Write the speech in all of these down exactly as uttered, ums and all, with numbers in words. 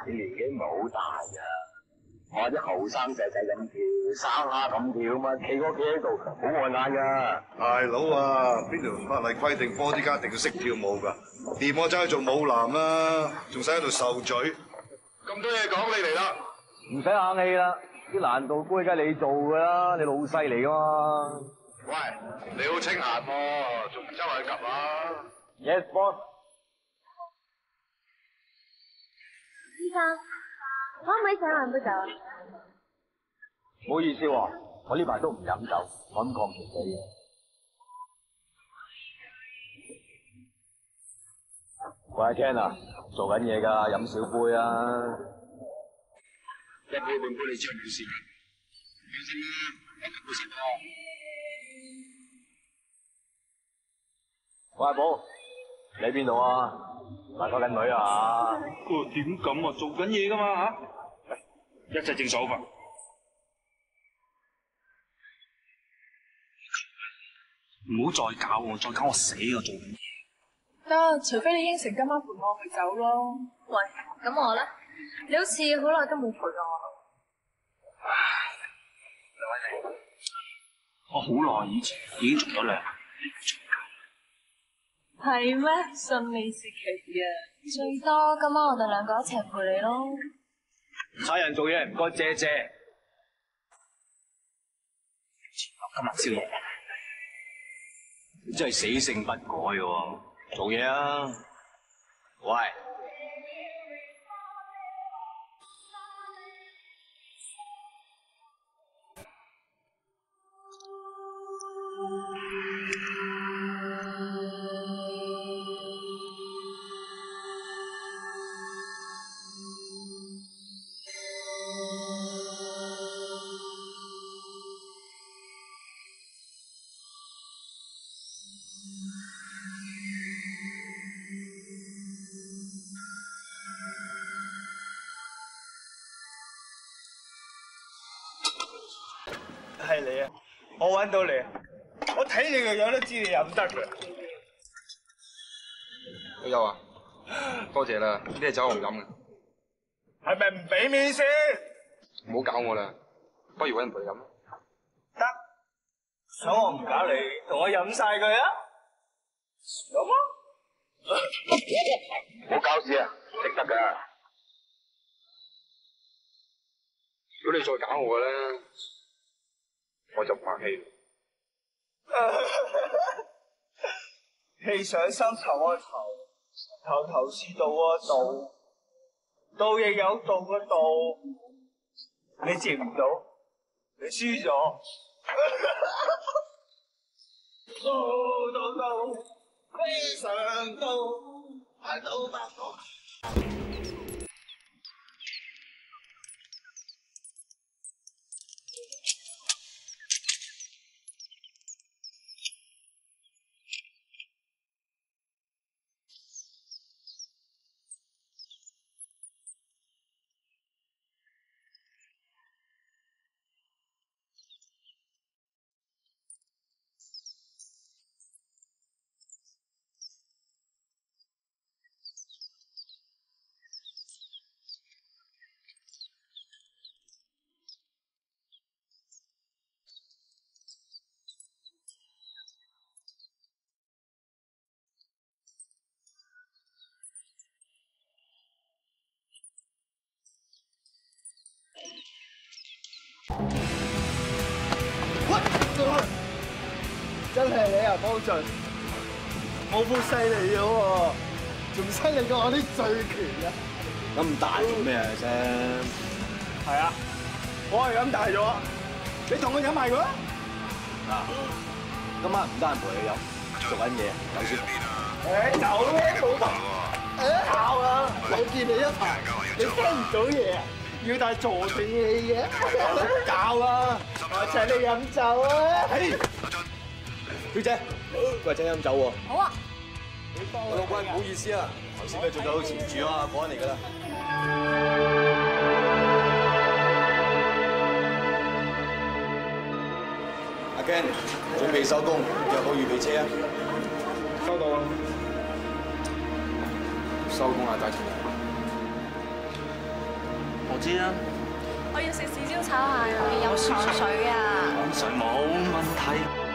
你年紀唔係好大咋，我啲後生仔仔咁跳，生蝦咁跳嘛，企個企喺度好礙眼噶。 大佬啊，邊條法例規定波啲家一定要識跳舞㗎？掂我走去做舞男啦，仲使喺度受罪？咁多嘢講，你嚟啦！ 唔使客氣啦，啲難度杯梗係你做㗎啦，你老細嚟㗎嘛。 喂，你好清閒喎，仲唔周圍及啊 ？Yes boss。 先生，可唔可以請兩杯酒啊？ 唔好意思喎，我呢排都唔飲酒，我飲礦泉水嘅。喂，阿 Ken 啊，做緊嘢㗎，飲少杯啊。一杯半杯你知冇事。小心啦，一杯食多。喂，阿寶，你喺邊度啊？埋個緊女啊？ 佢點咁啊？做緊嘢㗎嘛嚇！一切正所法。唔好再搞我，再搞我死我做緊嘢。 得，除非你應承今晚陪我去走咯。 喂，咁我咧？你好似好耐都冇陪我。 兩位你，我好耐以前已經做咗兩。 係咩？信你是奇啊！ 最多今晚我哋兩個一齊陪你咯。 差人做嘢唔該謝謝。 今日宵夜，你真係死性不改喎！做嘢啊！ 喂。 係你啊！我揾到你，我睇你個樣都知你飲得嘅。 老友啊，多謝啦，呢啲酒我唔飲嘅。 係咪唔俾面先？ 唔好搞我啦，不如揾人陪你飲。 得，想我唔搞你，同我飲晒佢啊！咁啊！ 唔好搞事啊，食得㗎。 如果你再搞我嘅咧，我就唔客氣。 氣上心頭個頭，頭頭是道個道，道亦有道個道。你接唔到，你輸咗。道道道，飛上道，行到白頭。真係你啊，方俊，我副犀利咗喎，仲犀利過我啲醉拳啊！ 咁大做咩啊，聲？ 係啊，我係咁大咗，你同我飲埋佢啊！ 嗱，今晚唔單陪你飲，做緊嘢，走先。 誒，走啦，老豆！誒，教啊！我見你一排，你聽唔到嘢，要帶助聽器嘅。教啊！我請你飲酒啊！ 小姐，喂，請飲酒喎。 好啊。 我老闆唔好意思啊，頭先佢做咗好前住啊，趕嚟㗎啦。阿 Ken，準備收工，約好預備車啊。 收到啊。 收工啊，大陳。 我知啊。 我要食豉椒炒蟹啊！ 飲糖水啊！ 糖水冇問題。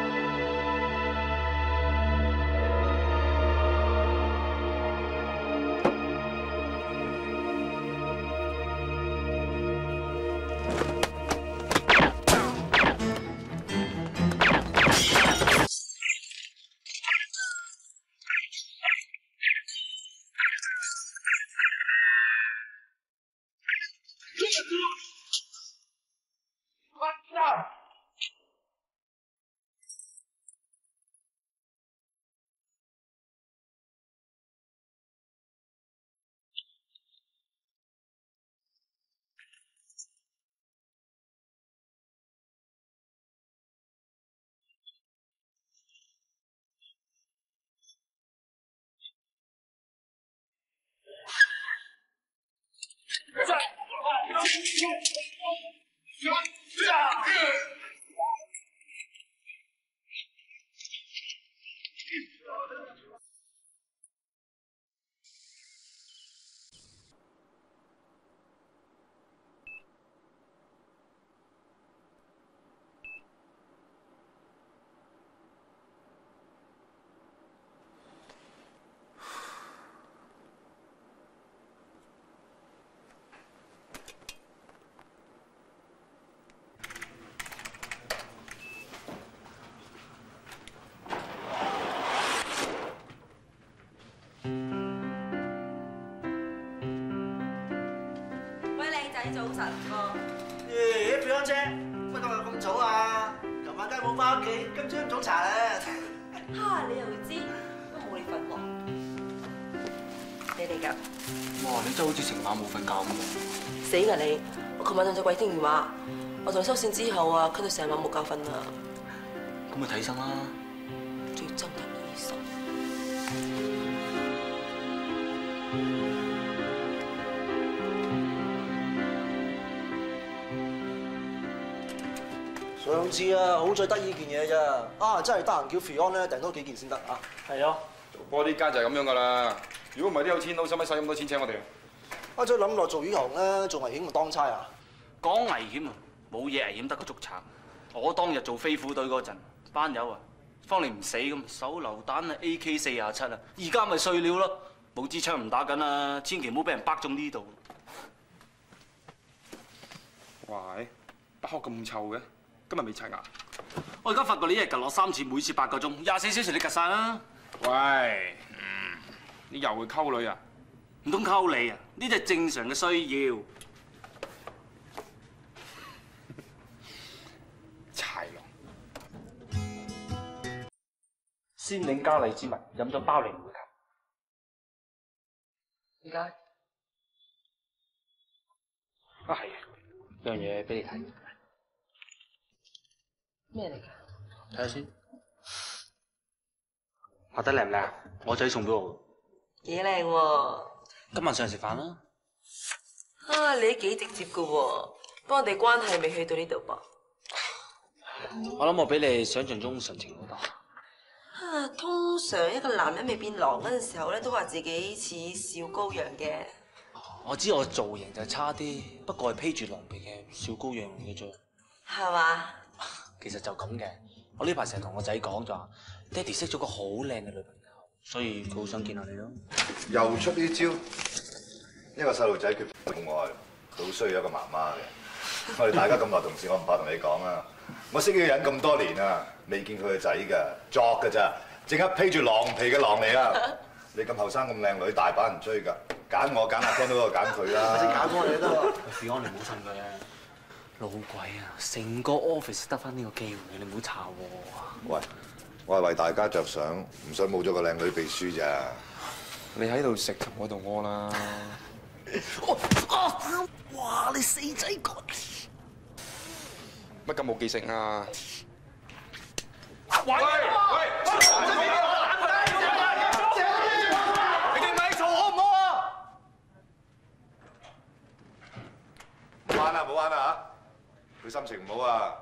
早晨喎。 咦，表安姐，乜今日咁早啊？琴晚梗係冇翻屋企，今朝飲早茶啦。 哈，你又知，都冇你份喎。你嚟㗎？ 哇！你真係好似成晚冇瞓覺咁喎。 死㗎你！我琴晚同隻鬼聽電話，我同收線之後啊，咳到成晚冇覺瞓啊。 咁咪睇醫生啦。 最憎睇醫生。 上次啊，好在得意件嘢咋，啊真係得閒叫 Fion 咧訂多幾件先得啊。係啊， 做波啲街就係咁樣噶啦。如果唔係啲有錢佬，使乜使咁多錢請我哋啊？ 啊再諗落做呢行咧，仲危險過當差啊！ 講危險啊，冇嘢危險得過捉賊。我當日做飛虎隊嗰陣，班友啊，方你唔死咁，手榴彈啊 A K 四廿七啊，而家咪碎料咯，冇支槍唔打緊啊，千祈唔好俾人北中呢度。 哇！把口咁臭嘅。 今日未刷牙， 我而家發覺你一日趌落三次，每次八個鐘，廿四小時你趌晒啦。 喂，嗯，你又會溝女啊？ 唔通溝你啊？呢啲係正常嘅需要。 豺狼， 先領加麗之物，飲咗包你唔會點解？ 啊係，有樣嘢俾你睇。 咩嚟㗎？ 睇下先，畫得靚唔靚？我仔送俾我。 幾靚喎！ 今晚上嚟食飯啦。 啊，你都幾直接㗎喎，不過我哋關係未去到呢度噃。 我諗我比你想象中純情好多。 啊，通常一個男人未變狼嗰陣時候咧，都話自己似小羔羊嘅。 我知我造型就差啲，不過係披住狼皮嘅小羔羊嚟嘅啫。 係嘛？ 其實就咁嘅，我呢排成日同我仔講就話，爹哋識咗個好靚嘅女朋友，所以佢好想見下你咯。 又出呢招，一個細路仔缺乏愛，好需要一個媽媽嘅。我哋大家咁耐同事，我唔怕同你講啊！我識呢個人咁多年啊，未見佢個仔㗎，作㗎咋，淨係披住狼皮嘅狼嚟啊！你咁後生咁靚女，大把人追㗎，揀我揀阿 Ken 都嗰個揀佢啦。 你揀我哋都得。 Fion，你唔好信佢啊！ 老鬼啊！成個 office 得翻呢個機會，你唔好炒我。 喂，我係為大家着想，唔想冇咗個靚女秘書咋。 你喺度食，我度屙啦。 哇！你死仔鬼！ 乜咁冇記性啊？ 喂喂！你哋咪嘈好唔好啊？ 唔玩啦，唔好玩啦嚇！佢心情唔好啊！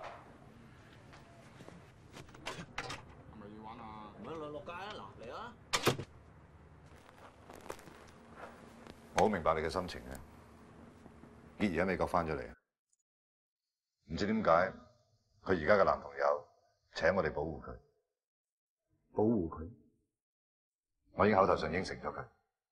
係咪要玩啊？ 唔好落落街啊！嗱，嚟啊！ 我好明白你嘅心情嘅， 傑兒喺美國翻咗嚟，唔知點解佢而家嘅男朋友請我哋保護佢， 保護佢。 我已經口頭上應承咗佢。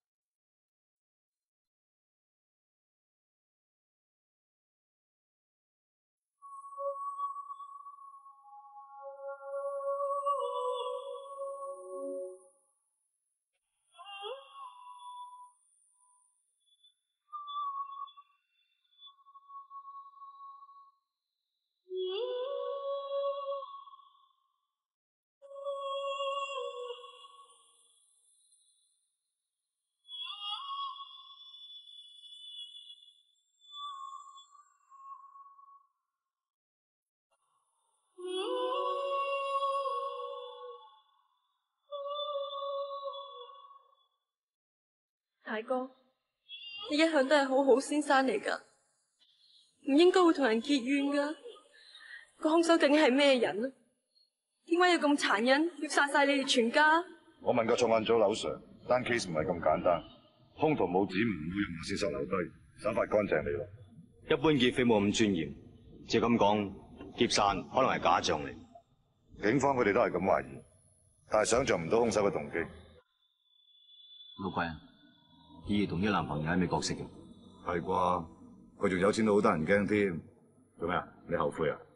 大哥，你一向都係好好先生嚟噶，唔應該會同人結怨噶。個兇手究竟係咩人啊？點解要咁殘忍，要殺晒你哋全家？ 我問過重案組劉 Sir， 單 case 唔係咁簡單，兇徒冇指紋，冇任何線索留低，手法乾淨利落。 一般劫匪冇咁專業，照咁講，劫殺可能係假象嚟。 警方佢哋都係咁懷疑，但係想象唔到兇手嘅動機。 老貴啊！姨同啲男朋友喺美國識嘅， 係啩？佢仲有錢到好得人驚添。做咩啊？你後悔啊？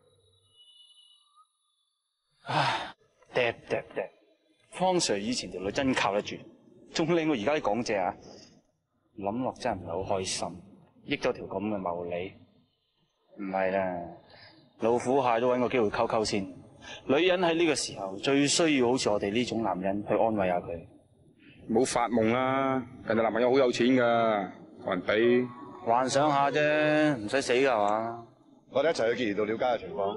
唉，嗲嗲嗲，方 Sir 以前條女真靠得住，仲靚過而家啲港姐啊！諗落真係唔係好開心，益咗條咁嘅茂利。唔係啦，老虎蟹都揾個機會溝溝先。女人喺呢個時候最需要好似我哋呢種男人去安慰下佢。 冇發夢啦，人哋男朋友好有錢噶，同人比。 幻想下啫，唔使死噶係嘛？ 我哋一齊去傑兒度了解下情況。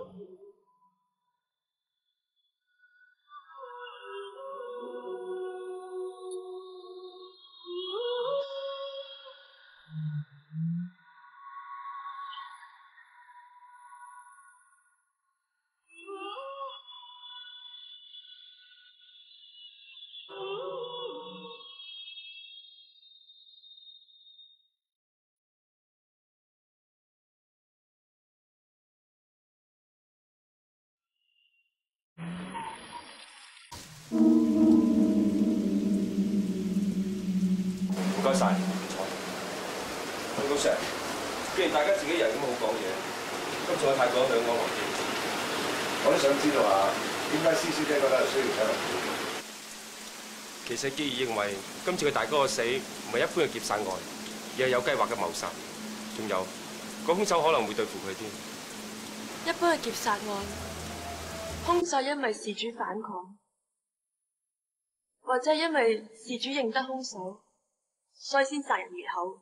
唔該晒，唔錯。喂，老 Sir， 既然大家自己人咁好講嘢，今次我泰國兩個黃記， 我都想知道下點解施小姐覺得係需要睇落去。 其實傑兒認為今次佢大哥嘅死唔係一般嘅劫殺案，而係有計劃嘅謀殺。仲有個兇手可能會對付佢添。 一般嘅劫殺案，兇手因為事主反抗，或者係因為事主認得兇手，所以先殺人滅口。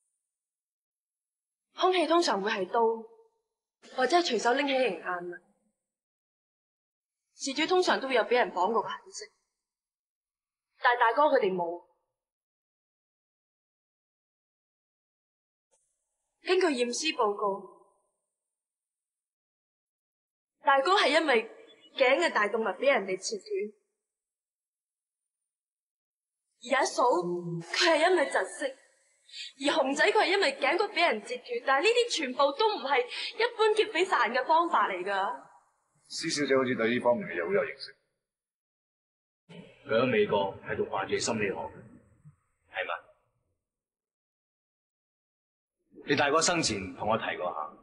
兇器通常會係刀，或者係隨手拎起型硬物。事主通常都會有俾人綁過嘅痕跡，但係大哥佢哋冇。根據驗屍報告，大哥係因為頸嘅大動脈俾人哋切斷，而阿嫂佢係因為窒息，而熊仔佢係因為頸骨俾人截斷，但係呢啲全部都唔係一般劫匪殺人嘅方法嚟㗎。 施小姐好似對呢方面嘅嘢好有認識。 佢喺美國係讀犯罪心理學嘅，係嘛？你大哥生前同我提過下。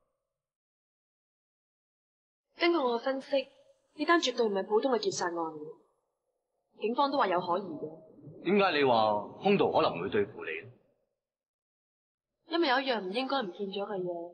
根據我嘅分析，呢單絕對唔係普通嘅劫殺案，警方都話有可疑嘅。 點解你話兇徒可能會對付你？ 因為有一樣唔應該唔見咗嘅嘢。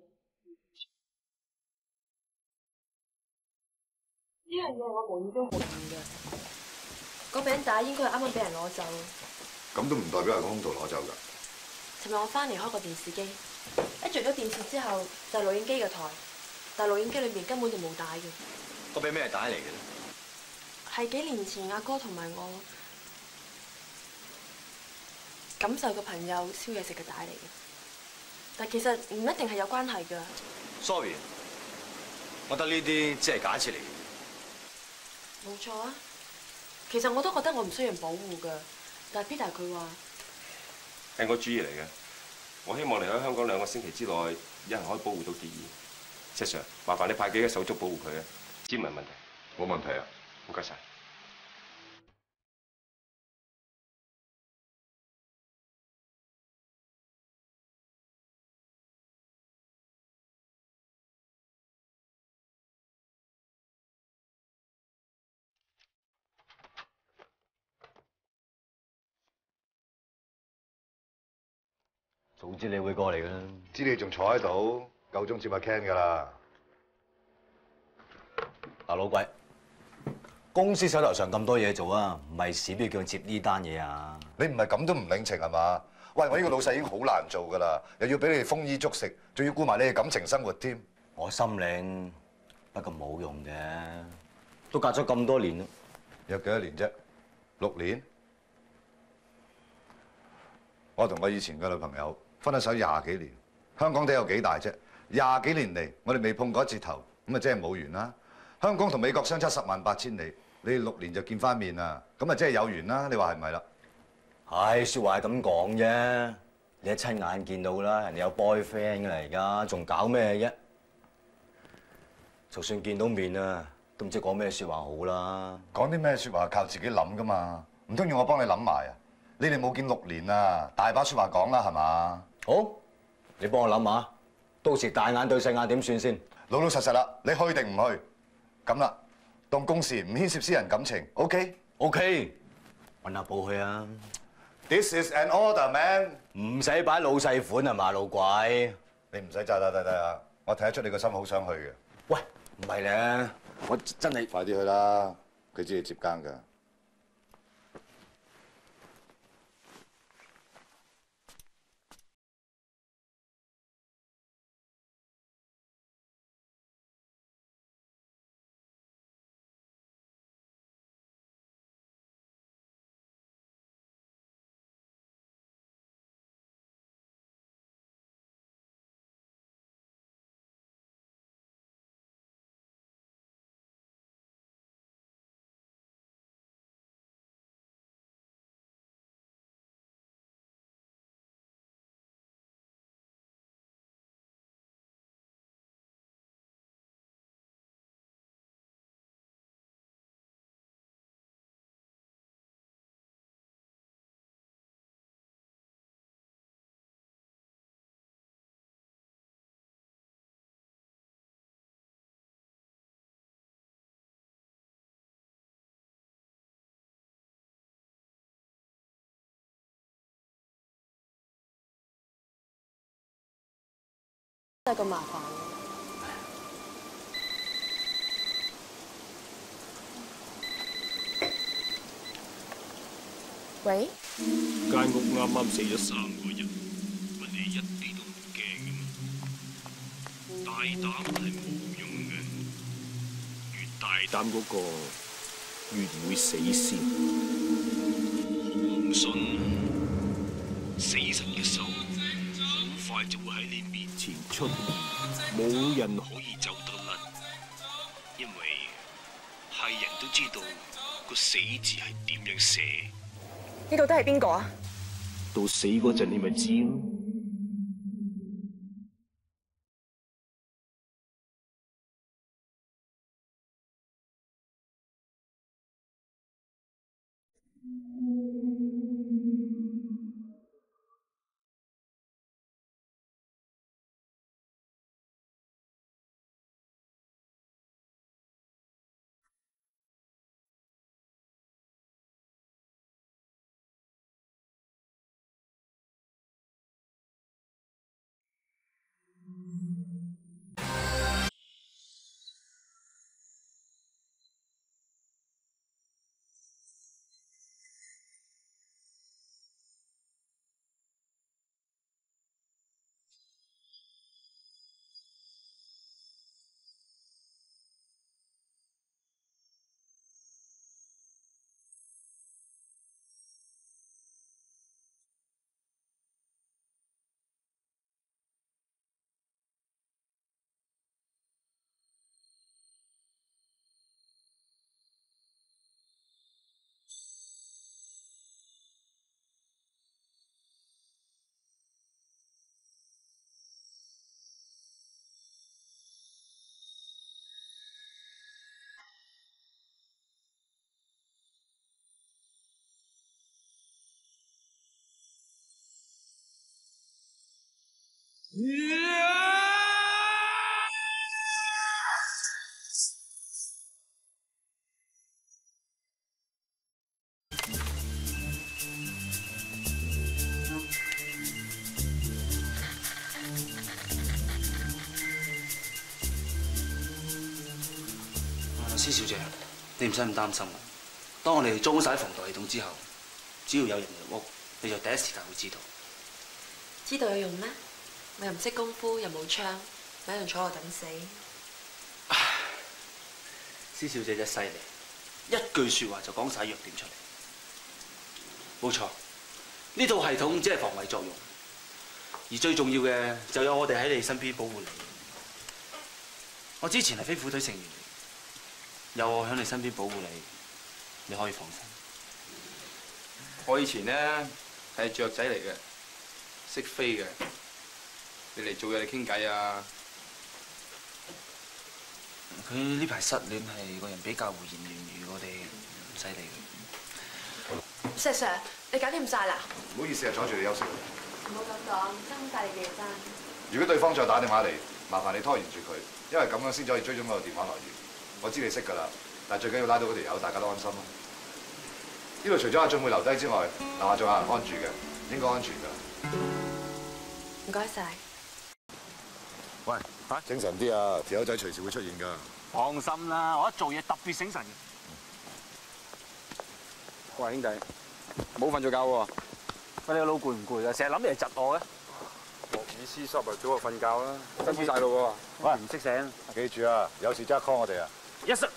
呢樣嘢我無意中冇見嘅，個餅帶應該係啱啱俾人攞走。 咁都唔代表係個兇徒攞走㗎。 尋日我翻嚟開個電視機，一着咗電視之後就係錄影機嘅台，但係錄影機裏面根本就冇帶嘅。 嗰餅咩帶嚟嘅咧？ 係幾年前阿哥同埋我感受嘅朋友燒嘢食嘅帶嚟嘅，但其實唔一定係有關係㗎。 Sorry， 我覺得呢啲只係假設嚟嘅。 冇錯啊，其實我都覺得我唔需要人保護㗎，但係 Peter 佢話係我主意嚟嘅。 我希望你喺香港兩個星期之內，一人可以保護到傑兒。石 Sir， 麻煩你派幾個手足保護佢啊，知唔係問題？ 冇問題啊， 唔該晒。 早知你會過嚟㗎啦， 知你仲坐喺度，夠鐘接阿 Ken 㗎啦。 嗱，老鬼，公司手頭上咁多嘢做啊，唔係事都要叫佢接呢單嘢啊！ 你唔係咁都唔領情係嘛？喂，我呢個老細已經好難做㗎啦，又要俾你哋豐衣足食，仲要顧埋你哋感情生活添。 我心領，不過冇用嘅，都隔咗咁多年啦。 有幾多年啫？六年。我同我以前嘅女朋友分咗手廿幾年，香港地有幾大啫？廿幾年嚟，我哋未碰過一次頭，咁啊即係冇緣啦。香港同美國相差十萬八千里，你哋六年就見翻面啦，咁啊即係有緣啦。你話係咪啦？ 唉，説話係咁講啫，你一親眼見到啦，人哋有 boyfriend 㗎啦，而家仲搞咩啫？就算見到面啊，都唔知講咩説話好啦。 講啲咩説話靠自己諗㗎嘛，唔通要我幫你諗埋啊？你哋冇見六年啊，大把説話講啦，係嘛？ 好，你幫我諗下，到時大眼對細眼點算先？ 老老實實啦，你去定唔去？咁啦，當公事唔牽涉私人感情 ，OK？OK， 揾阿寶去啊 ！This is an order, man。 唔使擺老細款係嘛，老鬼？ 你唔使揸揸揸揸啊！我睇得出你個心好想去嘅。 喂，唔係咧，我真係快啲去啦！佢知你接更㗎。 真係咁麻煩。喂？ 間屋啱啱死咗三個人，乜你一啲都唔驚嘅咩？大膽係冇用嘅，越大膽嗰個越會死先。我唔信，死神嘅手好快就會喺你面前出現，冇人可以走得甩，因為係人都知道個死字係點樣寫。 你到底係邊個啊？ 到死嗰陣你咪知咯。 施小姐，你唔使咁擔心。當我哋裝晒防盜系統之後，只要有人入屋，你就第一時間會知道。 知道有用咩？我又唔識功夫，又冇槍，咪喺度坐我等死。 施小姐真係犀利，一句説話就講晒弱點出嚟。冇錯，呢套系統只係防衞作用，而最重要嘅就有我哋喺你身邊保護你。我之前係飛虎隊成員。有我喺你身邊保護你，你可以放心。 我以前咧係雀仔嚟嘅，識飛嘅。你嚟做嘢，你傾偈啊？ 佢呢排失戀係個人比較胡言亂語，我哋唔使理佢。 石 Sir， 你搞掂晒啦？ 唔好意思啊，阻住你休息。 唔好咁講，辛苦晒你哋真。 如果對方再打電話嚟，麻煩你拖延住佢，因為咁樣先至可以追蹤嗰個電話來源。我知你識㗎啦，但係最緊要拉到嗰條友，大家都安心咯。呢度除咗阿俊會留低之外，樓下仲有人看住嘅，應該安全㗎。 唔該晒。 喂，嚇，精神啲啊！條友仔隨時會出現㗎。 放心啦，我一做嘢特別醒神嘅。 喂，兄弟，冇瞓咗覺喎。 喂，你個腦攰唔攰啊？成日諗嘢窒我嘅。 落雨濕濕啊，早就瞓覺啦，辛苦晒咯喎。 喂，唔識醒。 記住啊，有事即刻 call 我哋啊。 Yes sir。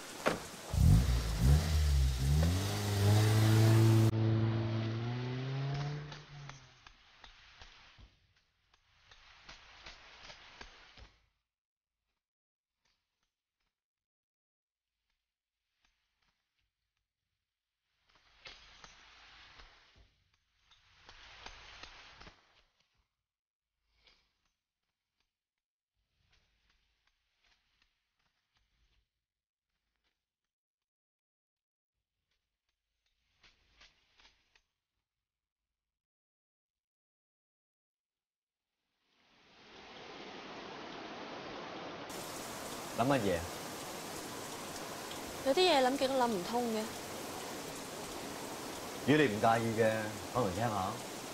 諗乜嘢？ 有啲嘢諗極都諗唔通嘅。 如果你唔介意嘅，講嚟聽下。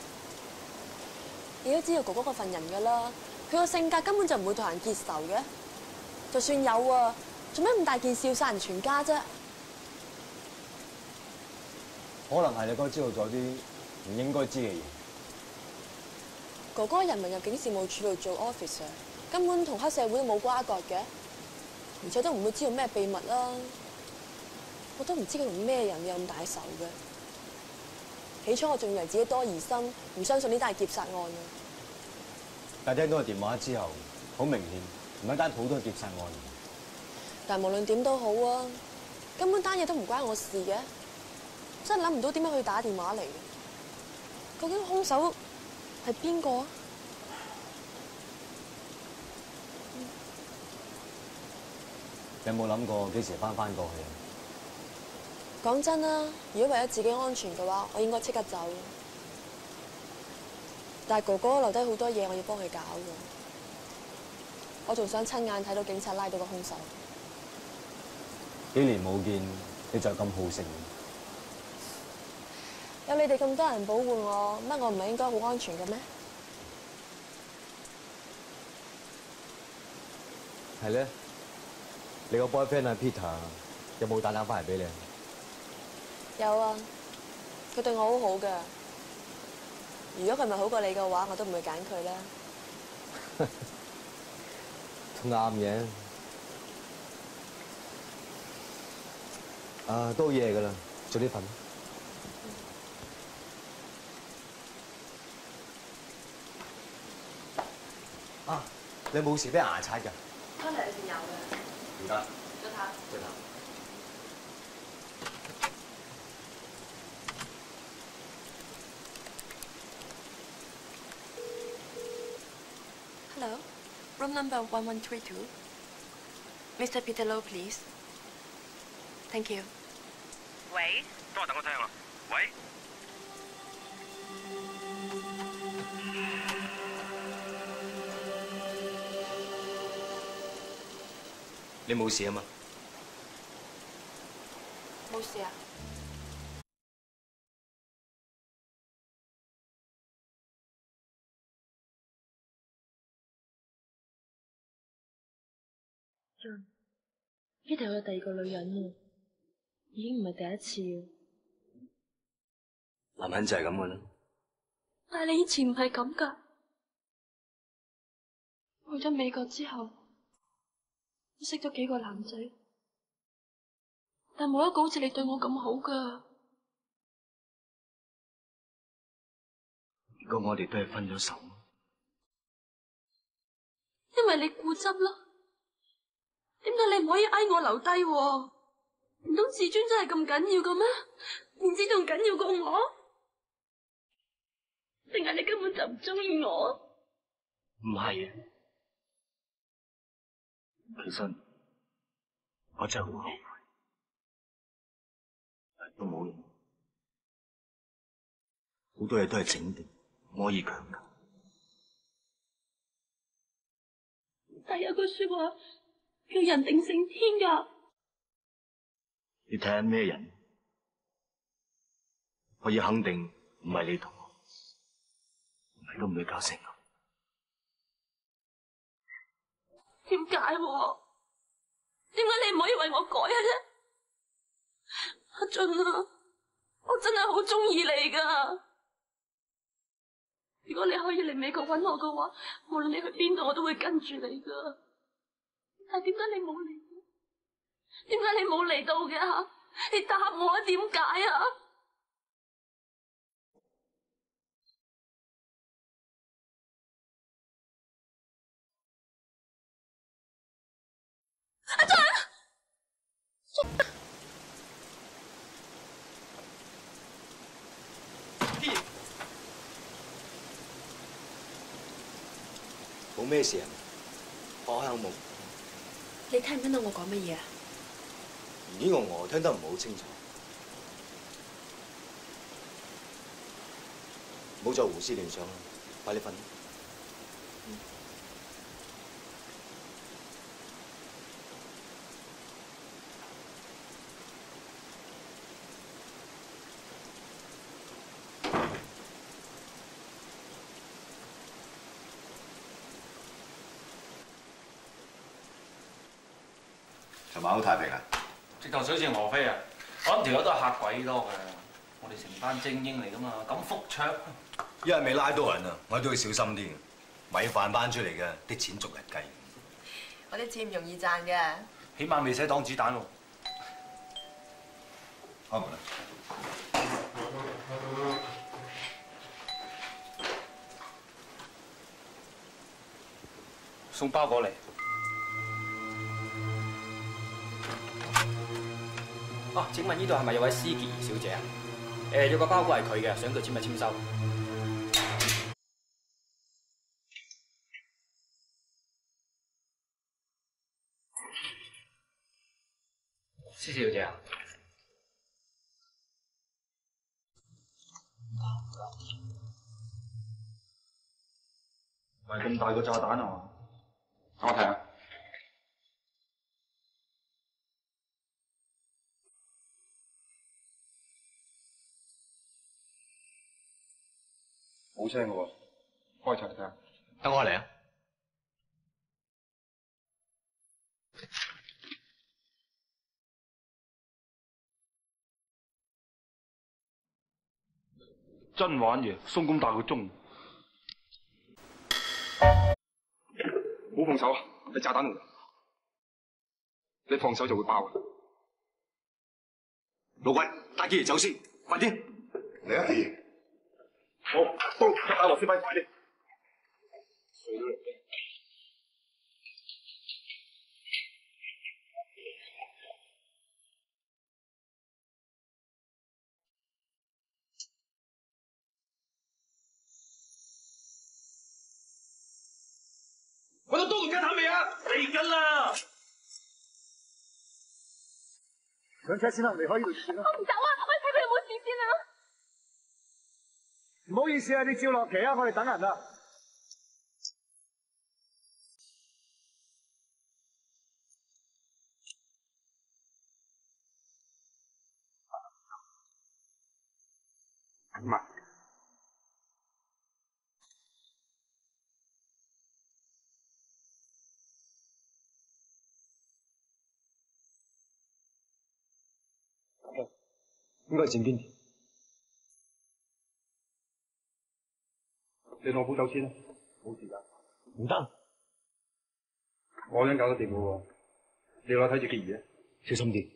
你都知道哥哥嗰份人㗎啦，佢個性格根本就唔會同人結仇嘅。就算有啊，做咩咁大件事要殺人全家啫？ 可能係你哥知道咗啲唔應該知嘅嘢。 哥哥喺人民入境事務處度做 officer， 根本同黑社會都冇瓜葛嘅。而且都唔會知道咩秘密啦，我都唔知佢同咩人有咁大仇嘅。起初我仲以為自己多疑心，唔相信呢單係劫殺案啊。 但聽到個電話之後，好明顯唔係一單普通嘅劫殺案。 但無論點都好啊，根本單嘢都唔關我事嘅，真係諗唔到點解佢打電話嚟嘅。究竟兇手係邊個啊？ 你有冇諗過幾時翻返過去啊？ 講真啦，如果為咗自己安全嘅話，我應該即刻走。但係哥哥留低好多嘢，我要幫佢搞嘅。我仲想親眼睇到警察拉到個兇手。 幾年冇見，你就咁好勝？ 有你哋咁多人保護我，乜我唔係應該好安全嘅咩？ 係咧。你個 boyfriend 阿 Peter 有冇打電話翻嚟俾你？ 有啊，佢對我好好㗎。如果佢唔係好過你嘅話，我都唔會揀佢啦。 都啱嘅。啊，都夜㗎啦，早啲瞓。啊，你冇時俾牙刷㗎？ 翻嚟裏邊有嘅。 唔該。 再睇。 再睇。 Hello, room number one one three two. Mister Peter Low, please. Thank you. 喂。等我等我聽啊。喂。 你冇事啊嘛？ 冇事啊。John， Peter 有第二個女人啦，已經唔係第一次啦。 男人就係咁噶啦。 但係你以前唔係咁噶。去咗美國之後，我識咗幾個男仔，但冇一個好似你對我咁好噶。 如果我哋都係分咗手， 因為你固執啦。點解你唔可以嗌我留低？唔通自尊真係咁緊要嘅咩？面子仲緊要過我？定係你根本就唔中意我？ 唔係啊，其實我真係好後悔，但都冇用，好多嘢都係整定，唔可以強求。 但係有句說話叫人定勝天㗎。 你睇下咩人？可以肯定唔係你同我，唔係都唔會搞成咁。 點解？點解你唔可以為我改啊啫？阿俊啊，我真係好中意你噶。如果你可以嚟美國搵我嘅話，無論你去邊度，我都會跟住你噶。但係點解你冇嚟？點解你冇嚟到嘅？你答我啊，點解啊？阿俊， 冇咩事啊？我有冇？ 你聽唔聽到我講乜嘢啊？ 咦，我我聽得唔係好清楚。唔好再胡思亂想啦，快啲瞓。嗯尋晚好太平啊！ 直頭水性鵝飛啊！我諗條友都係嚇鬼多嘅，我哋成班精英嚟噶嘛，咁覆桌。 一日未拉到人啊，我哋都要小心啲。米飯班出嚟嘅，啲錢逐日計。 我啲錢唔容易賺嘅。 起碼未使擋子彈喎。 開門啦！ 送包過嚟。 哦，請問呢度係咪有位施潔儀小姐啊？誒，有個包裹係佢嘅，想佢簽咪簽收。施小姐啊， 唔係咁大個炸彈啊嘛？ 我睇下。冇聲嘅喎，開柴睇下。 等我嚟啊！ 真玩嘢，鬆咁大個鐘。 冇放手啊！係炸彈嚟嘅，你放手就會爆嘅。 老鬼，帶幾爺走先，快啲！ 嚟啊，幾爺！ 好，刀一打螺絲批，快啲！碎咗嚟嘅。 揾到刀同雞蛋未啊？嚟緊啦！ 上車先啦，離開呢度先啦。 我唔走啊！我睇佢有冇事先啊！ 唔好意思啊，你照落旗啊，我哋等人啊。 點啊？ 應該係正經田。 你同我補酒先啦，冇時間。 唔得， 我想搞得掂嘅喎，你落睇住結兒啊， 小心啲。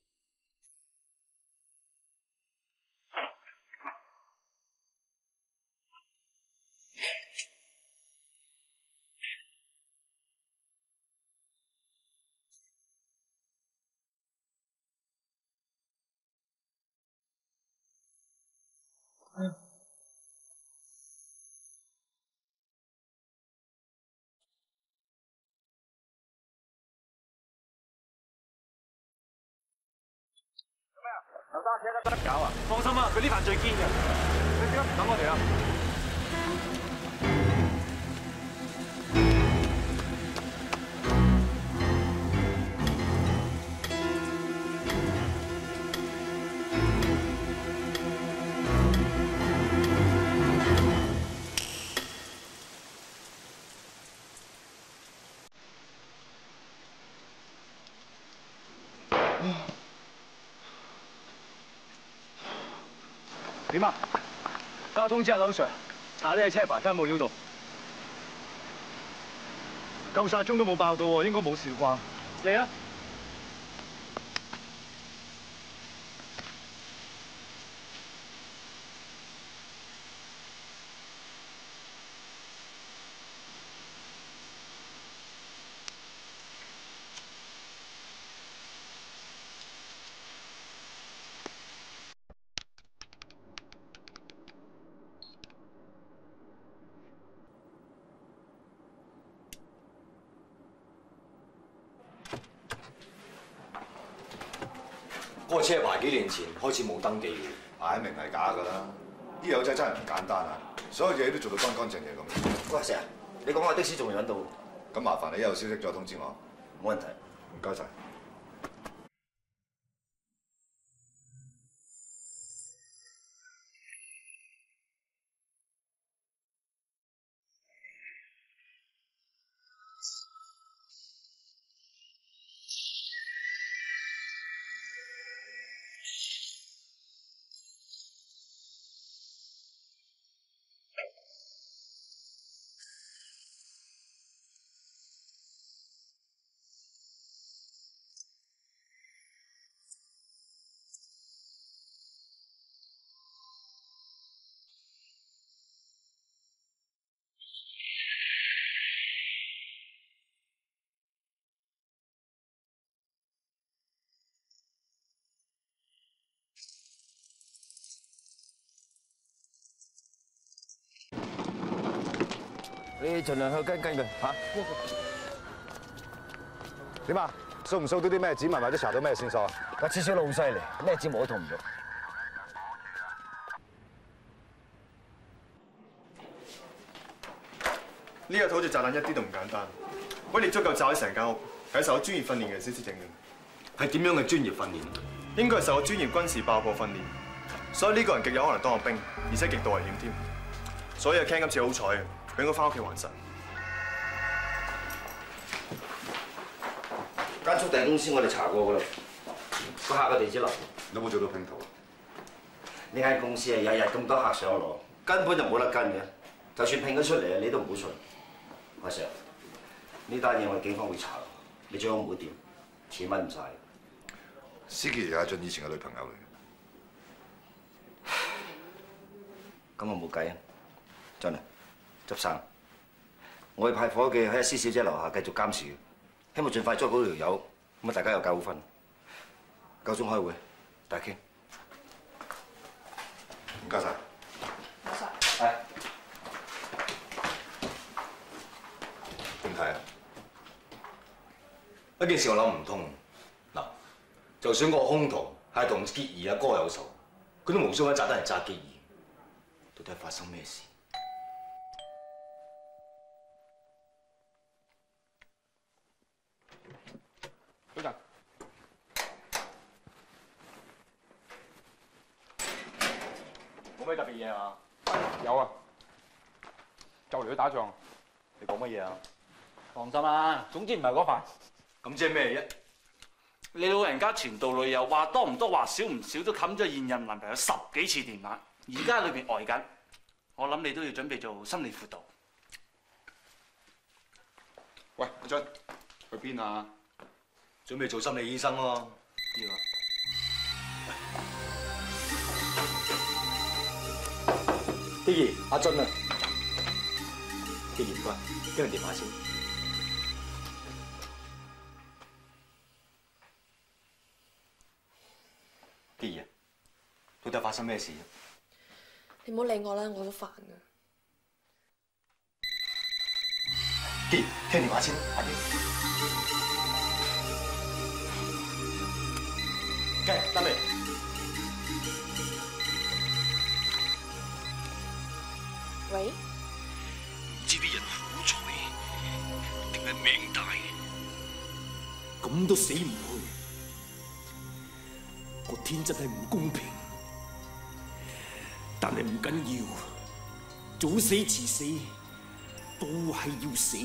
有揸車得得搞啊！ 放心啊，佢呢壇最堅嘅。 你點解唔等我哋啊？點啊？等我通知阿劉 Sir， 查呢隻車牌睇下有冇料到。夠晒鐘都冇爆到喎，應該冇事啩？嚟啊！ 嗰個車牌幾年前開始冇登記嘅，擺明係假㗎啦！啲友仔真係唔簡單啊，所有嘢都做到乾乾淨淨咁。喂，成日，你講下的士仲未揾到？咁麻煩你一有消息再通知我。冇問題，唔該晒。 你盡量去跟跟佢嚇。 點啊？掃唔掃到啲咩指紋或者查到咩線索啊？ 架車車佬好犀利，咩指紋都捅唔到。 呢個土著炸彈一啲都唔簡單，威力足夠炸開成間屋，係受咗專業訓練嘅人先識整嘅。 係點樣嘅專業訓練？ 應該係受咗專業軍事爆破訓練，所以呢個人極有可能當過兵，而且極度危險添。所以阿 Ken 今次好彩啊，佢應該翻屋企還神。 間速遞公司我哋查過㗎啦，個客嘅地址留。 有冇做到拼圖？ 呢間公司啊，日日咁多客上落，根本就冇得跟嘅。就算拼咗出嚟啊，你都唔好信。阿 Sir， 呢單嘢我哋警方會查，你最好唔好掂，錢揾唔晒。 司機係阿俊以前嘅女朋友嚟。 咁我冇計啊，真係執生。我會派伙計喺阿施小姐樓下繼續監視，希望盡快捉到條友，咁啊大家有覺好瞓。夠鐘開會，大家傾。 唔該晒。 唔該晒。係。 點睇啊？ 一件事我諗唔通。嗱，就算個兇徒係同結兒阿哥有仇，佢都無須揾炸彈嚟炸結兒。到底係發生咩事？ 早晨。 冇咩特別嘢啊？ 有啊，就嚟去打仗。 你講乜嘢啊？ 放心啦，總之唔係嗰份。 咁即係咩啫？ 你老人家前度旅遊話多唔多話少唔少都冚咗現任男朋友十幾次電話，而家裏邊呆緊，我諗你都要準備做心理輔導。 喂，阿俊，去邊啊？ 準備做心理醫生喎。要啊。 既然阿俊啊，既然唔該，俾人電話先。 既然，到底發生咩事？ 你唔好理我啦，我好煩啊！ 既然，聽電話先，快啲。雞，得未？ 喂？ 唔知啲人好彩定係命大，咁都死唔去。個天真係唔公平，但係唔緊要，早死遲死都係要死，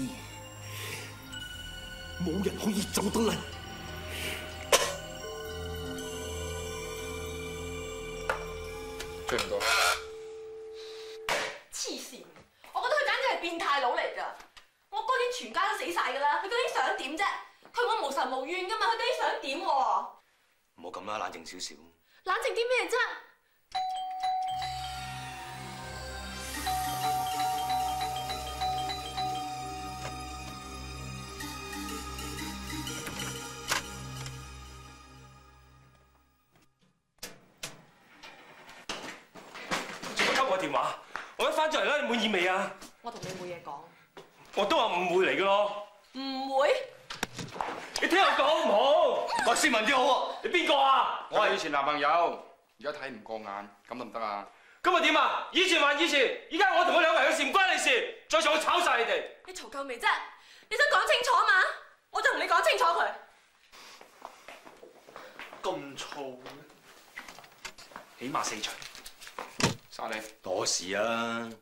冇人可以走得甩。 追唔到。 黐線！我覺得佢簡直係變態佬嚟㗎。我哥啲全家都死晒㗎啦，佢究竟想點啫？佢我無仇無怨㗎嘛，佢究竟想點喎？ 唔好咁啦，冷靜少少。 冷靜啲咩啫？ 做乜扱我電話？我一翻咗嚟啦，你滿意未啊？ 我同你冇嘢講。 我都話誤會嚟㗎咯。 唔會。 你聽我講好唔好？ 喂，斯文啲好喎。 你邊個啊？ 我係以前男朋友，而家睇唔過眼，咁得唔得啊？ 今日點啊？以前還以前，而家我同佢兩個人嘅事唔關你事，再嘈我炒晒你哋。 你嘈夠未啫？你想講清楚嘛？我就同你講清楚佢。 咁燥嘅，起碼四場。 殺你！ 多事啊！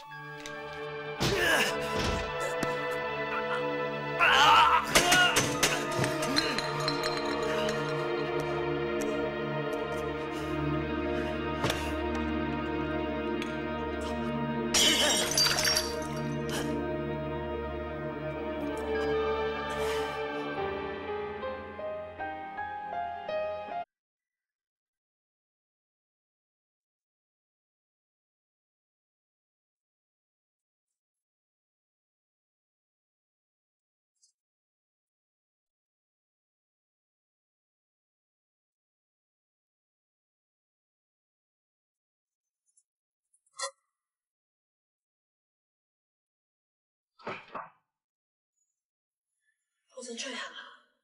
我想出去行下。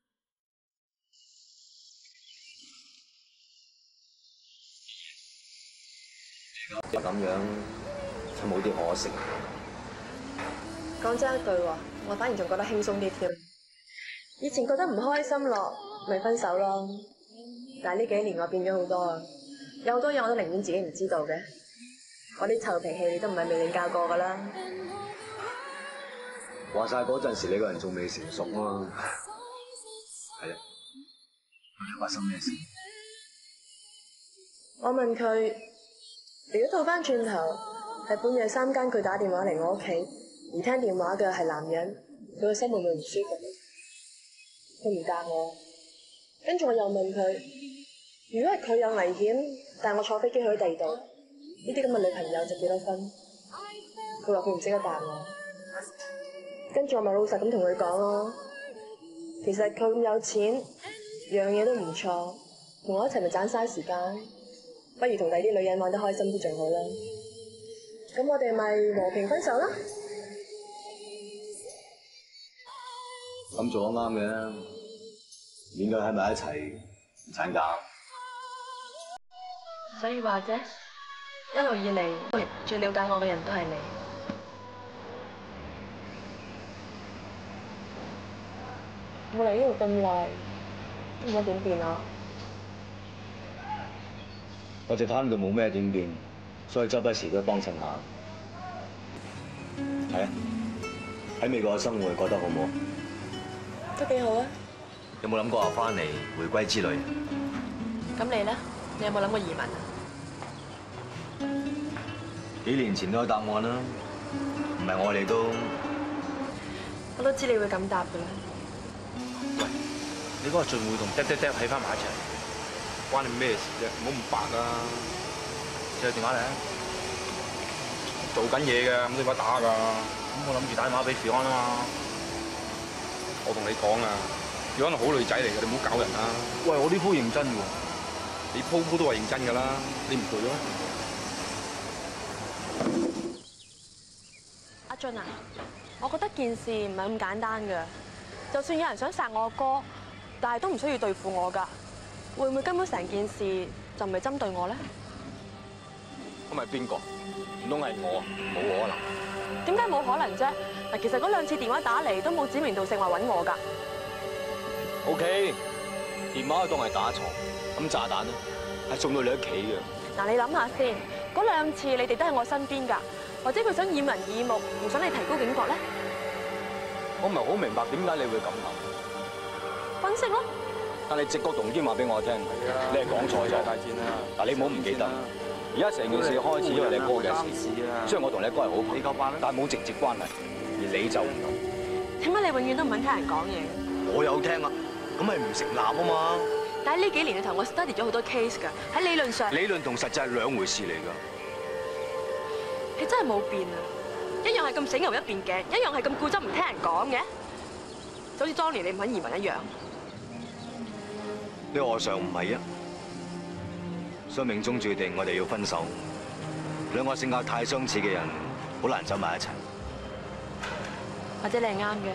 咁樣就冇啲可惜。 講真一句喎，我反而仲覺得輕鬆啲添。以前覺得唔開心咯，咪分手咯。但係呢幾年我變咗好多啊，有好多嘢我都寧願自己唔知道嘅。我啲臭脾氣你都唔係未領教過㗎啦。 話晒嗰陣時你個人仲未成熟啊嘛。係啊，究竟發生咩事？ 我問佢，如果倒翻轉頭，係半夜三更佢打電話嚟我屋企，而聽電話嘅係男人，佢個心會唔會唔舒服？佢唔答我，跟住我又問佢，如果係佢有危險，但我坐飛機去第二度，呢啲咁嘅女朋友值幾多分？佢話佢唔識得答我。跟住我咪老實咁同佢講咯，其實佢咁有錢，樣嘢都唔錯，同我一齊咪盞嘥時間，不如同第啲女人玩得開心啲仲好啦。咁我哋咪和平分手啦。 咁做得啱嘅，應該喺埋一齊唔請假。 所以話啫，一路以嚟最了解我嘅人都係你。我嚟呢度咁耐，都冇乜點變啊！ 我哋翻到冇咩點變， 所以周不時都幫襯下。係啊，喺美國嘅生活覺得好唔好？ 都幾好啊！ 有冇諗過話翻嚟回歸之類？ 咁你咧？你有冇諗過移民啊？ 幾年前都有答案啦，唔係我哋都。 我都知你會咁答㗎啦。 喂，你嗰個聚會同嗒嗒嗒喺翻埋一齊，關你咩事啫？唔好咁白啦！借電話嚟啊！做緊嘢㗎，咁點解打㗎？咁我諗住打電話俾 Fiona 啊嘛。我同你講啊 ，Fiona 好女仔嚟嘅，你唔好搞人啦。喂，我呢鋪認真喎，你鋪鋪都話認真㗎啦，你唔攰咩？ 阿俊啊，我覺得件事唔係咁簡單㗎。就算有人想殺我哥，但係都唔需要對付我㗎。會唔會根本成件事就唔係針對我咧？ 咁係邊個？唔通係我？冇可能。 點解冇可能啫？嗱，其實嗰兩次電話打嚟都冇指名道姓話揾我㗎。 O K， 電話當係打錯，咁炸彈咧係送到你屋企嘅。 嗱，你諗下先，嗰兩次你哋都喺我身邊㗎，或者佢想掩人耳目，唔想你提高警覺咧？ 我唔係好明白點解你會咁諗。 分析咯。 但係直覺同堅話俾我聽，你係講錯咗。嗱，你唔好唔記得。而家成件事開始因為你哥嘅事，雖然我同你哥係好朋友，但係冇直接關係，而你就唔同。 點解你永遠都唔肯聽人講嘢？ 我有聽啊，咁係唔成立啊嘛。 但係呢幾年你同我 study 咗好多 case 㗎，喺理論上。 理論同實際係兩回事嚟㗎。 你真係冇變啊！一樣係咁死牛一邊頸，一樣係咁固執唔聽人講嘅，就好似當年你唔肯移民一樣。 你何嘗唔係啊？所以命中注定我哋要分手，兩個性格太相似嘅人，好難走埋一齊。 或者你係啱嘅。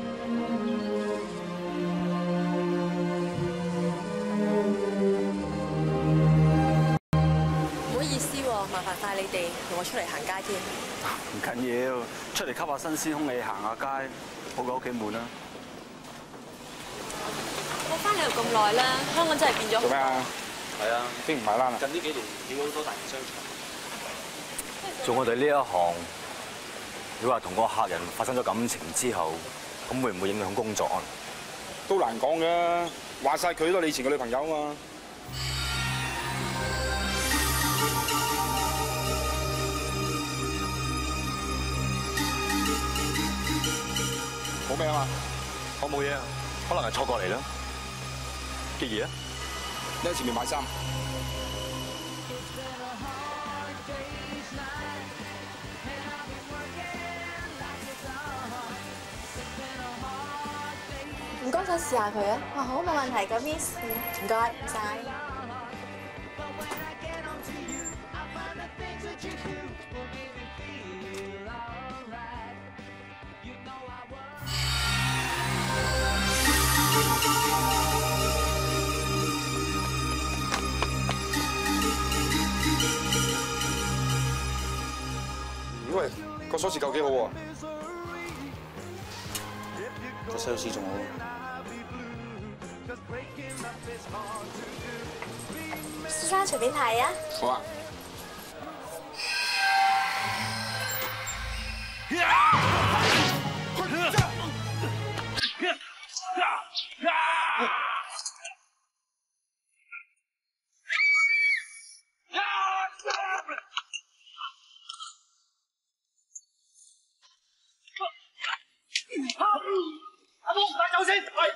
唔好意思喎，麻煩晒你哋同我出嚟行街添。 唔緊要，出嚟吸下新鮮空氣，行下街，好過屋企悶啦。 我翻嚟又咁耐啦，香港真係變咗好多。 做咩啊？係啊，經唔買單啊！ 近呢幾年起好多大型商場。 做我哋呢一行，你話同個客人發生咗感情之後，咁會唔會影響工作啊？ 都難講嘅，話晒佢都係你以前嘅女朋友啊嘛。冇咩啊嘛？ 我冇嘢啊，可能係錯過嚟啦。傑兒啊， 你喺前面買衫。 唔該，想試下佢啊！哇，好，冇問題嘅 ，Miss。唔該，唔使。 喂，個鎖匙扣幾好喎， 個 sales 仲好。 先生隨便睇啊！ 好啊。 阿東，快走先！係。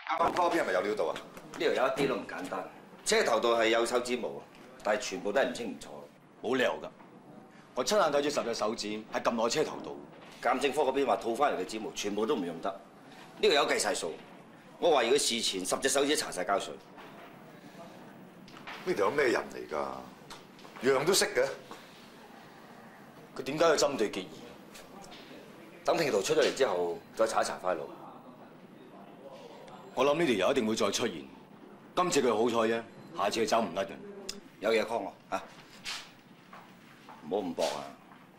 啱啱嗰邊係咪有料到啊？ 呢度有一啲都唔簡單，車頭度係有手指毛，但係全部都係唔清唔楚。 冇理由㗎，我親眼睇住十隻手指係撳落車頭度。 鑑證科嗰邊話套翻嚟嘅指毛全部都唔用得，呢個有計晒數。我懷疑佢事前十隻手指搽晒膠水。 呢條友咩人嚟㗎？樣都識嘅。 佢點解要針對傑兒？ 等拼圖出咗嚟之後，再查一查快路。 我諗呢條友一定會再出現。今次佢好彩啫，下次佢走唔甩嘅。 有嘢 call 我嚇，唔好咁搏啊！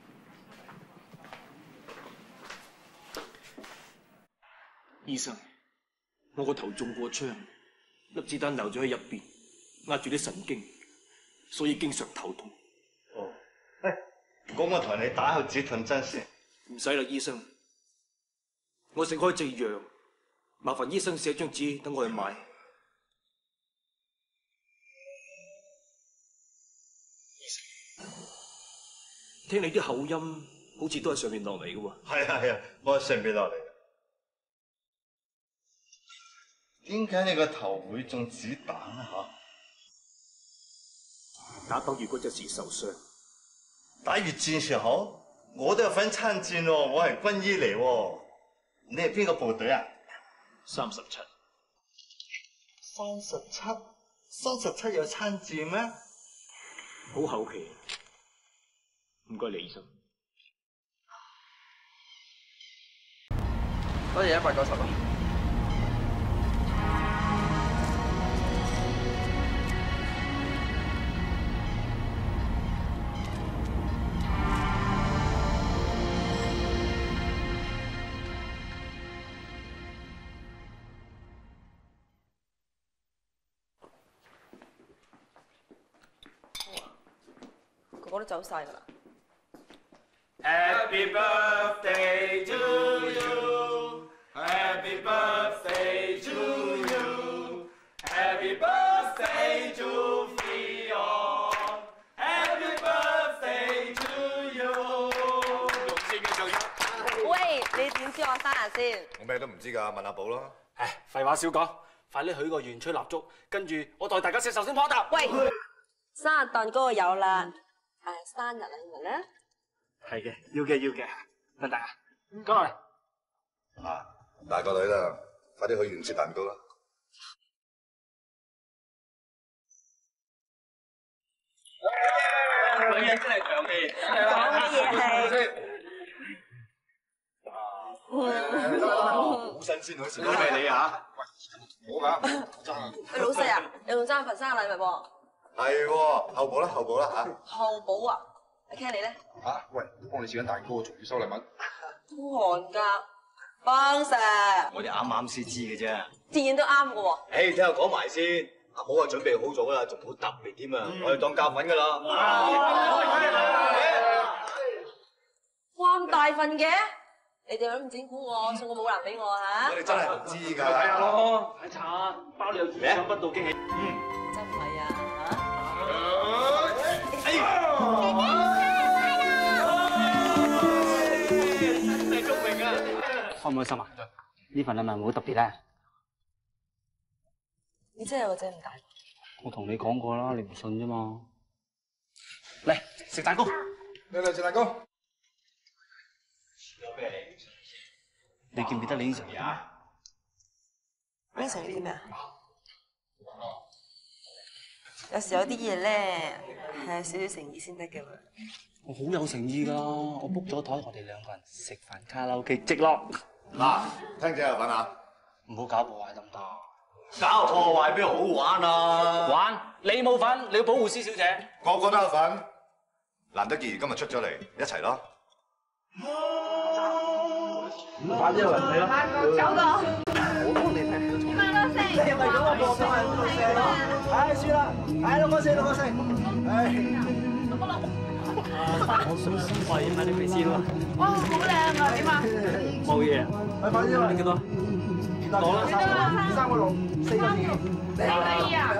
醫生，我個頭中過槍，粒子彈留咗喺入邊，壓住啲神經，所以經常頭痛。 哦，誒，咁我同你打下止痛針先。 唔使啦，醫生，我食開隻藥，麻煩醫生寫張紙等我去買。聽你啲口音，好似都係上面落嚟嘅喎。 係啊係啊，我係上面落嚟。點解你個頭會中子彈啊？嚇！ 打北越嗰陣時受傷。 打越戰時候，我都有份參戰喎，我係軍醫嚟喎。你係邊個部隊啊？ 三十七。 三十七？三十七有參戰咩？ 好後期。唔該，李醫生。 多謝一百九十啊！ 個個都走晒㗎啦。 Happy birthday to you, Happy birthday to you, Happy birthday to Fion, Happy birthday to you。 喂，你點知我生日先？ 我咩都唔知㗎，問阿寶咯。 唉，廢話少講，快啲許個願吹蠟燭，跟住我代大家食壽星泡嗒。 喂，生日蛋糕有啦，誒生日禮物咧？ 係嘅，要嘅要嘅，得唔得啊？講落嚟。 啊，大個女啦，快啲去完切蛋糕啦。 女人真係長氣， 講乜嘢好新鮮，好似都係你啊！喂，好㗎，真係。 喂，老細啊，你仲爭份生日禮物喎？ 係喎，後補啦，後補啦嚇。 後補啊？阿 Ken 你咧？ 嚇，喂，幫你切緊蛋糕，仲要收禮物。 孤寒㗎，幫食。 我哋啱啱先知嘅啫。 自然都啱嘅喎。 誒，聽我講埋先，阿寶啊準備好咗啦，仲好特別添啊，我哋當教粉㗎啦。 哇，咁大份嘅？你哋咁整蠱我，送個舞男俾我嚇？ 我哋真係唔知㗎。 睇下咯，睇茶，包你有意想不到驚喜。嗯， 真係啊嚇！ 哎呀！真係聰明啊！ 開唔開心啊？呢份禮物好特別咧。 你真係有個仔咁大？ 我同你講過啦，你唔信啫嘛。嚟食蛋糕。 你嚟食蛋糕。 你記唔記得你應承嘅嘢？ 應承啲咩啊？有時有啲嘢咧係少少誠意先得嘅嘛。 我好有誠意㗎，我 book 咗台，我哋兩個人食飯卡拉 OK 直落。 嗱，聽者有份啊！ 唔好搞破壞得唔得？ 搞破壞邊好玩啊？ 玩？你冇份，你要保護施小姐。 個個都有份。難得傑兒今日出咗嚟，一齊咯！ 快啲嚟你啦！ 九個。 我幫你睇。 點啊，老四？ 你係咪咁個波都係六個四咯？唉，輸啦！唉，六個四，六個四。唉。 六個六。 我想先快啲睇你鼻先啦。 哇，好靚啊！點啊？ 冇嘢。 快快啲啦！ 幾多？ 攞啦，三個六，四個二。 四個二啊？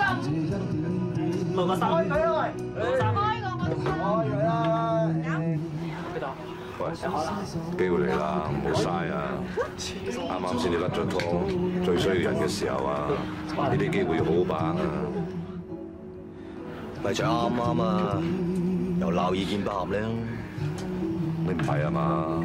五個。 六個三。 開佢啦喂！ 六個三。 開個個三。 開佢啦！ 幾多？ 喂， 機會嚟啦，唔好嘥啊！啱啱先至甩咗拖，最需要人嘅時候啊，呢啲機會要好好把握啊！ 咪就啱啱啊，又鬧意見不合咧， 你唔係啊嘛？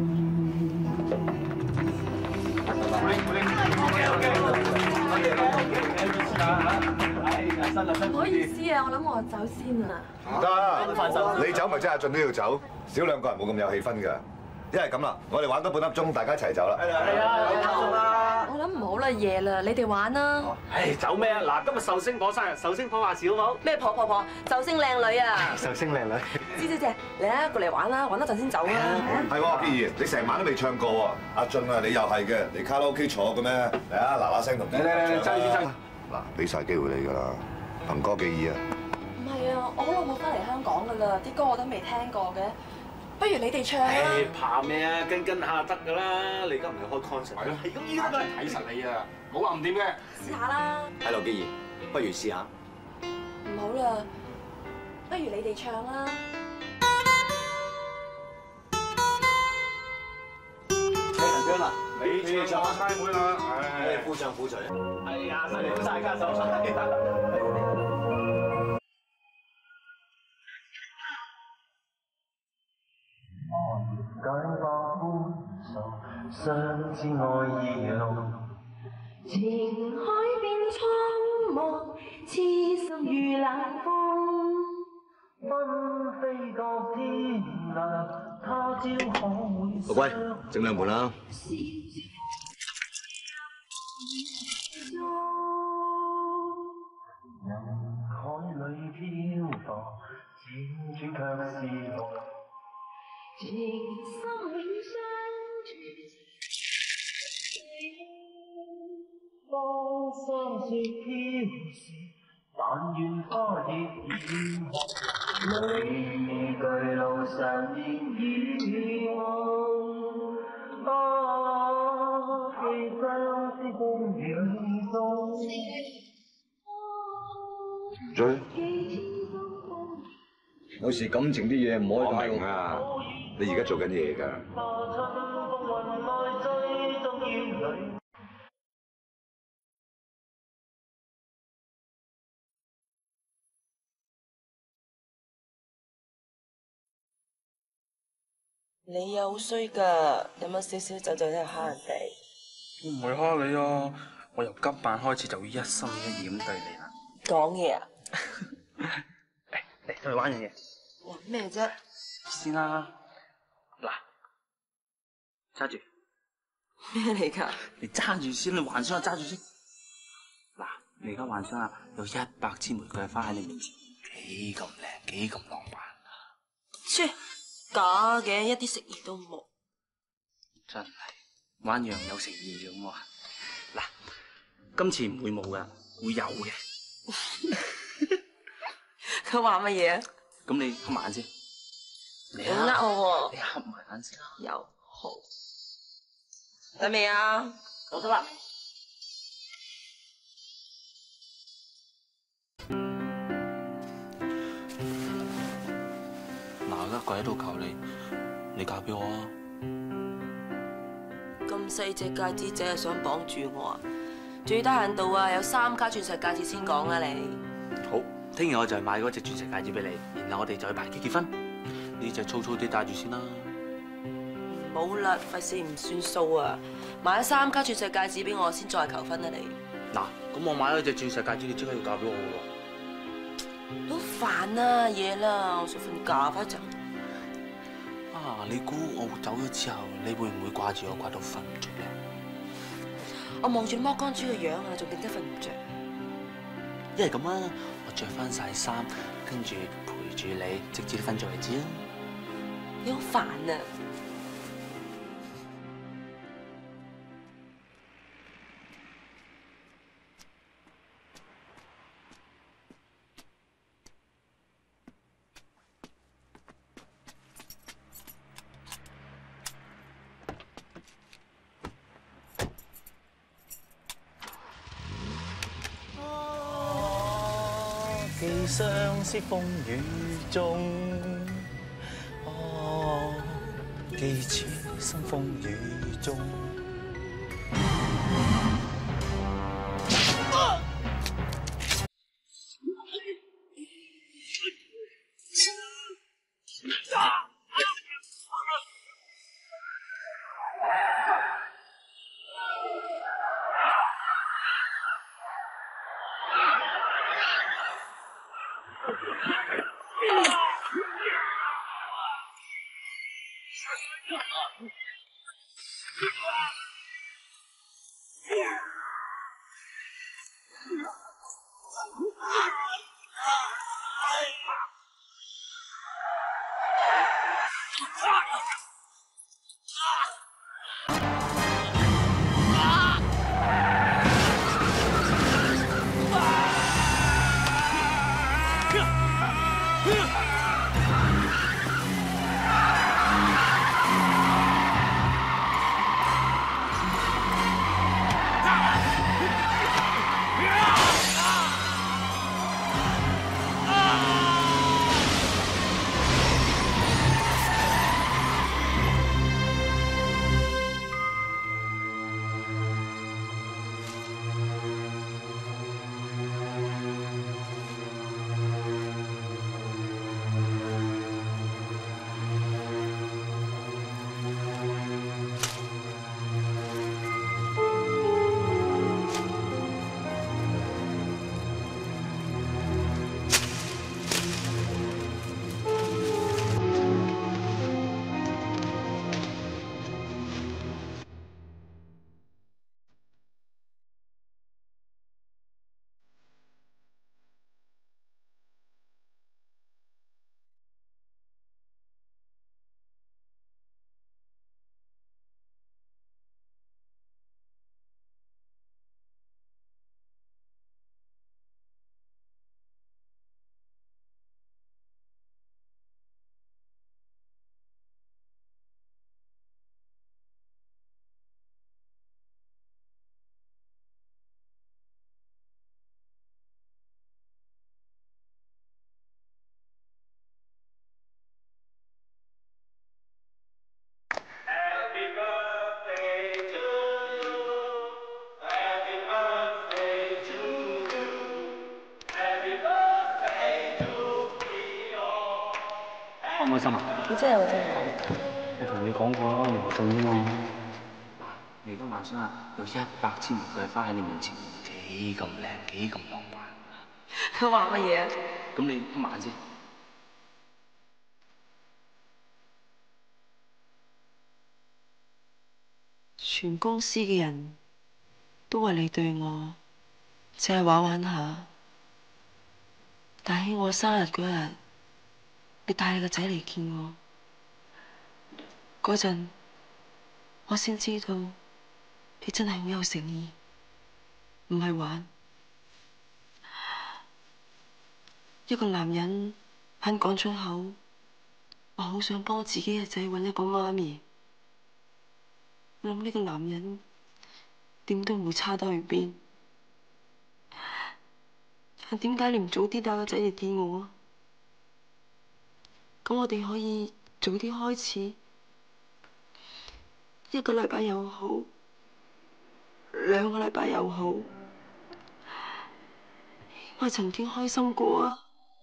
唔好意思啊，我諗我走先啦。 唔得，你走咪即係阿俊都要走，少兩個人冇咁有氣氛㗎。一係咁啦，我哋玩多半粒鐘，大家一齊走啦。係啊，係啊， 我諗唔好啦，夜啦，你哋玩啦。 唉，走咩啊？嗱，今日壽星婆生日，壽星婆話事好冇？ 咩婆婆婆？壽星靚女啊！ 壽星靚女。 芝小姐，嚟啊，過嚟玩啦，玩多陣先走啦。 係喎，傑兒，你成晚都未唱過喎。阿俊啊，你又係嘅，你卡拉 OK 坐嘅咩？嚟啊，嗱嗱聲同。嚟嚟嚟，爭住爭。嗱，俾曬機會你㗎啦，憑歌寄意啊！ 唔係啊，我好耐冇翻嚟香港㗎啦，啲歌我都未聽過嘅。 不如你哋唱啦！ 怕咩啊？跟跟下得㗎啦！你而家唔係開 concert 係咯，係咁依家睇實你啊！冇話唔掂嘅。 試下啦。 係羅基兒，不如試下。 唔好啦，不如你哋唱啦。 車人姜啦， 你唱我差妹啦， 唉，夫唱婦隨。 係啊，犀利好晒家手。 解放歡愁，相知愛意濃。 情海變蒼茫，痴心如冷風。 紛飛各天涯，他朝可會老龜，整兩盤啦。 人海裏漂浮，輾轉卻是夢。 情深相隨， 芳心雪飄時，但願花葉染紅。你巨路上煙雨夢，啊，寄相思風雨中。 追。 有時感情啲嘢唔可以我明啊，你而家做緊嘢㗎。 你又好衰㗎，飲咗少少酒就喺度蝦人哋。 我唔係蝦你啊，我由急辦開始就會一心一意咁對你啦。 講嘢啊！ 嚟，出去玩樣嘢。 玩咩啫？ 先啦，嗱，揸住。 咩嚟㗎？ 你揸住先，你幻想下揸住先。嗱，你而家幻想下有一百支玫瑰花喺你面前，幾咁靚，幾咁浪漫啊！ 切，假嘅，一啲食意都冇。 真係玩樣有誠意嘅咁啊！嗱，今次唔會冇㗎，會有嘅。 佢話乜嘢啊？ 咁你合埋眼先。你呃我喎。 你合埋眼先。 有好。得未啊？ 我得啦。嗱，而家跪喺度求你，你嫁俾我啊！ 咁細隻戒指仔係想綁住我啊？最低限度啊，有三卡鑽石戒指先講啦你。 好，聽日我就買嗰隻鑽石戒指俾你，然後我哋就去排期結婚。呢隻粗粗啲戴住先啦。 冇啦，費事唔算數啊！買咗三卡鑽石戒指俾我，先再求婚啊你。 嗱，咁我買咗隻鑽石戒指，你即刻要嫁俾我喎。 好煩啊，夜啦，我想瞓覺，快陣。 啊，你估我走咗之後，你會唔會掛住我掛到瞓唔着咧？ 我望住剝光豬嘅樣啊，仲更加瞓唔着。 一係咁啊，我着翻晒衫，跟住陪住你，直至你瞓着為止啊！ 你好煩啊！ 寄相思風雨中，哦， 幾次生風雨中。 開唔開心啊？ 你真係有真講。 我同你講過啦，我唔信啫嘛。你而家幻想下，有一百支玫瑰花喺你面前，幾咁靚，幾咁浪漫。 佢話乜嘢啊？ 咁你一晚先。 全公司嘅人都話你對我只係玩玩下，但喺我生日嗰日，你帶你個仔嚟見我，嗰陣我先知道你真係好有誠意，唔係玩。一個男人肯講出口，我好想幫自己嘅仔揾一個媽咪。我諗呢個男人點都唔會差得去邊。但點解你唔早啲帶個仔嚟見我啊？咁我哋可以早啲開始，一個禮拜又好，兩個禮拜又好，我曾經開心過啊！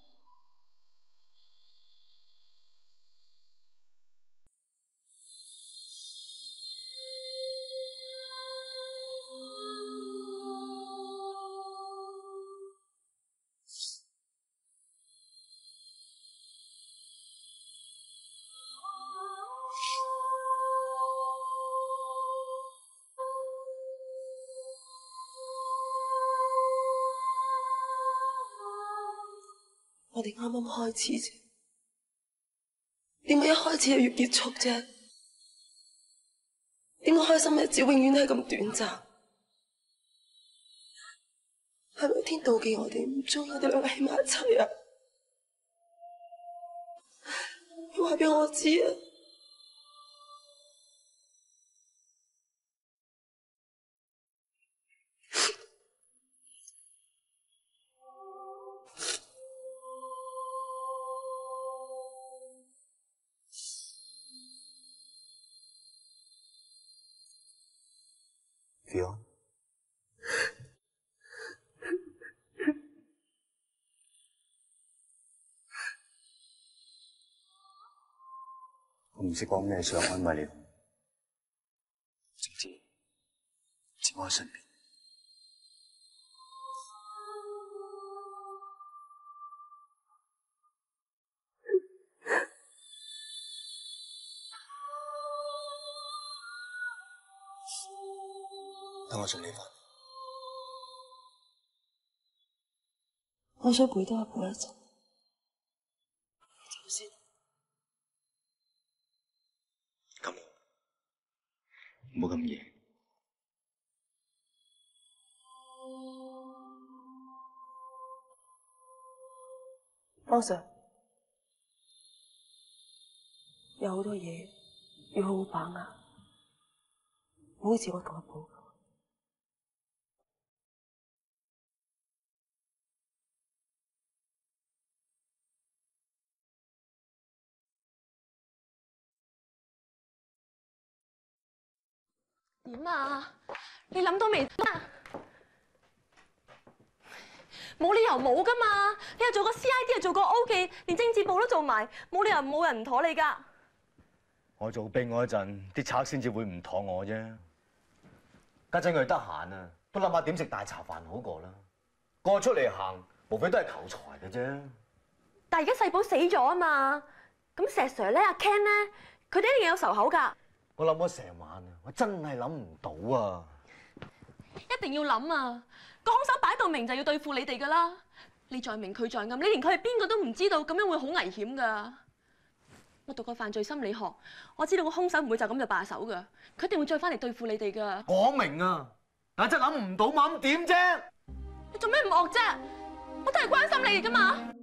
我哋啱啱開始啫，點解一開始就要結束啫？點解開心日子永遠都係咁短暫？係咪天妒忌我哋唔中意我哋兩個喺埋一齊啊？你話俾我知啊！ Fion， 我唔識講咩想安慰你，總之接我喺身邊。 等我送你翻。 我想陪多阿婆一陣。走先。 咁，唔好咁夜。 方 Sir， 有好多嘢要好好把握，好似我同阿婆。 點啊？你諗到未？冇理由冇噶嘛！你又做過 C I D， 又做過 O 記，連政治部都做埋，冇理由冇人唔妥你噶。 我做兵嗰陣，啲賊先至會唔妥我啫。家陣佢哋得閒啊，都諗下點食大茶飯好過啦。個出嚟行，無非都係求財嘅啫。 但係而家細寶死咗啊嘛，咁石 Sir 咧、阿 Ken 咧，佢哋一定有仇口㗎。 我諗咗成晚啊，我真係諗唔到啊！ 一定要諗啊！個兇手擺到明就要對付你哋㗎啦。你在明佢在暗，你連佢係邊個都唔知道，咁樣會好危險㗎。我讀過犯罪心理學，我知道個兇手唔會就咁就罷手㗎，佢一定會再翻嚟對付你哋㗎。 講明啊，但真係諗唔到嘛，咁點啫？ 你做咩唔惡啫？我都係關心你哋㗎嘛。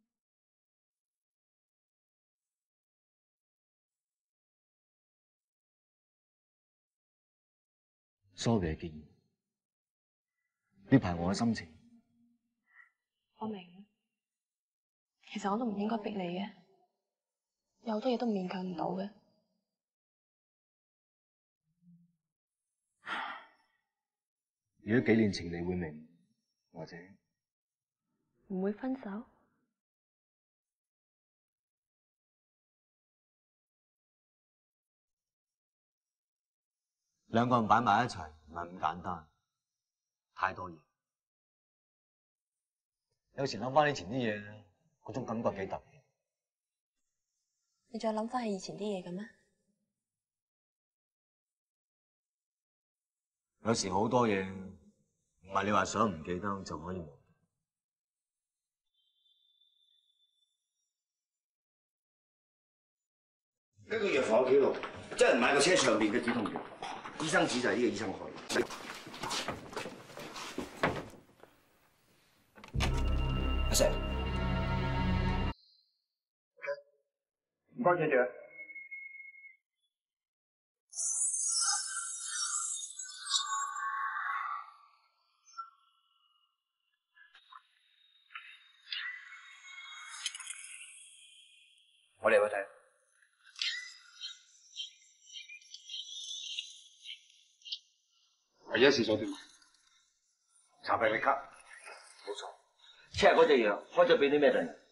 sorry 啊，建議。呢排我嘅心情， 我明。其實我都唔應該逼你嘅，有好多嘢都勉強唔到嘅。 如果幾年前你會明，或者唔會分手。 兩個人擺埋一齊唔係咁簡單，太多嘢。有時諗翻以前啲嘢，嗰種感覺幾特別。 你再諗翻起以前啲嘢嘅咩？ 有時好多嘢唔係你話想唔記得就可以忘。 根據藥房嘅記錄，真人買個車上邊嘅止痛藥。 醫生紙就係呢個醫生開。阿石， 唔該，謝謝。 我哋有冇睇？ 係一時所斷。 查病歷卡，冇錯。七日嗰隻藥開咗俾啲咩病人？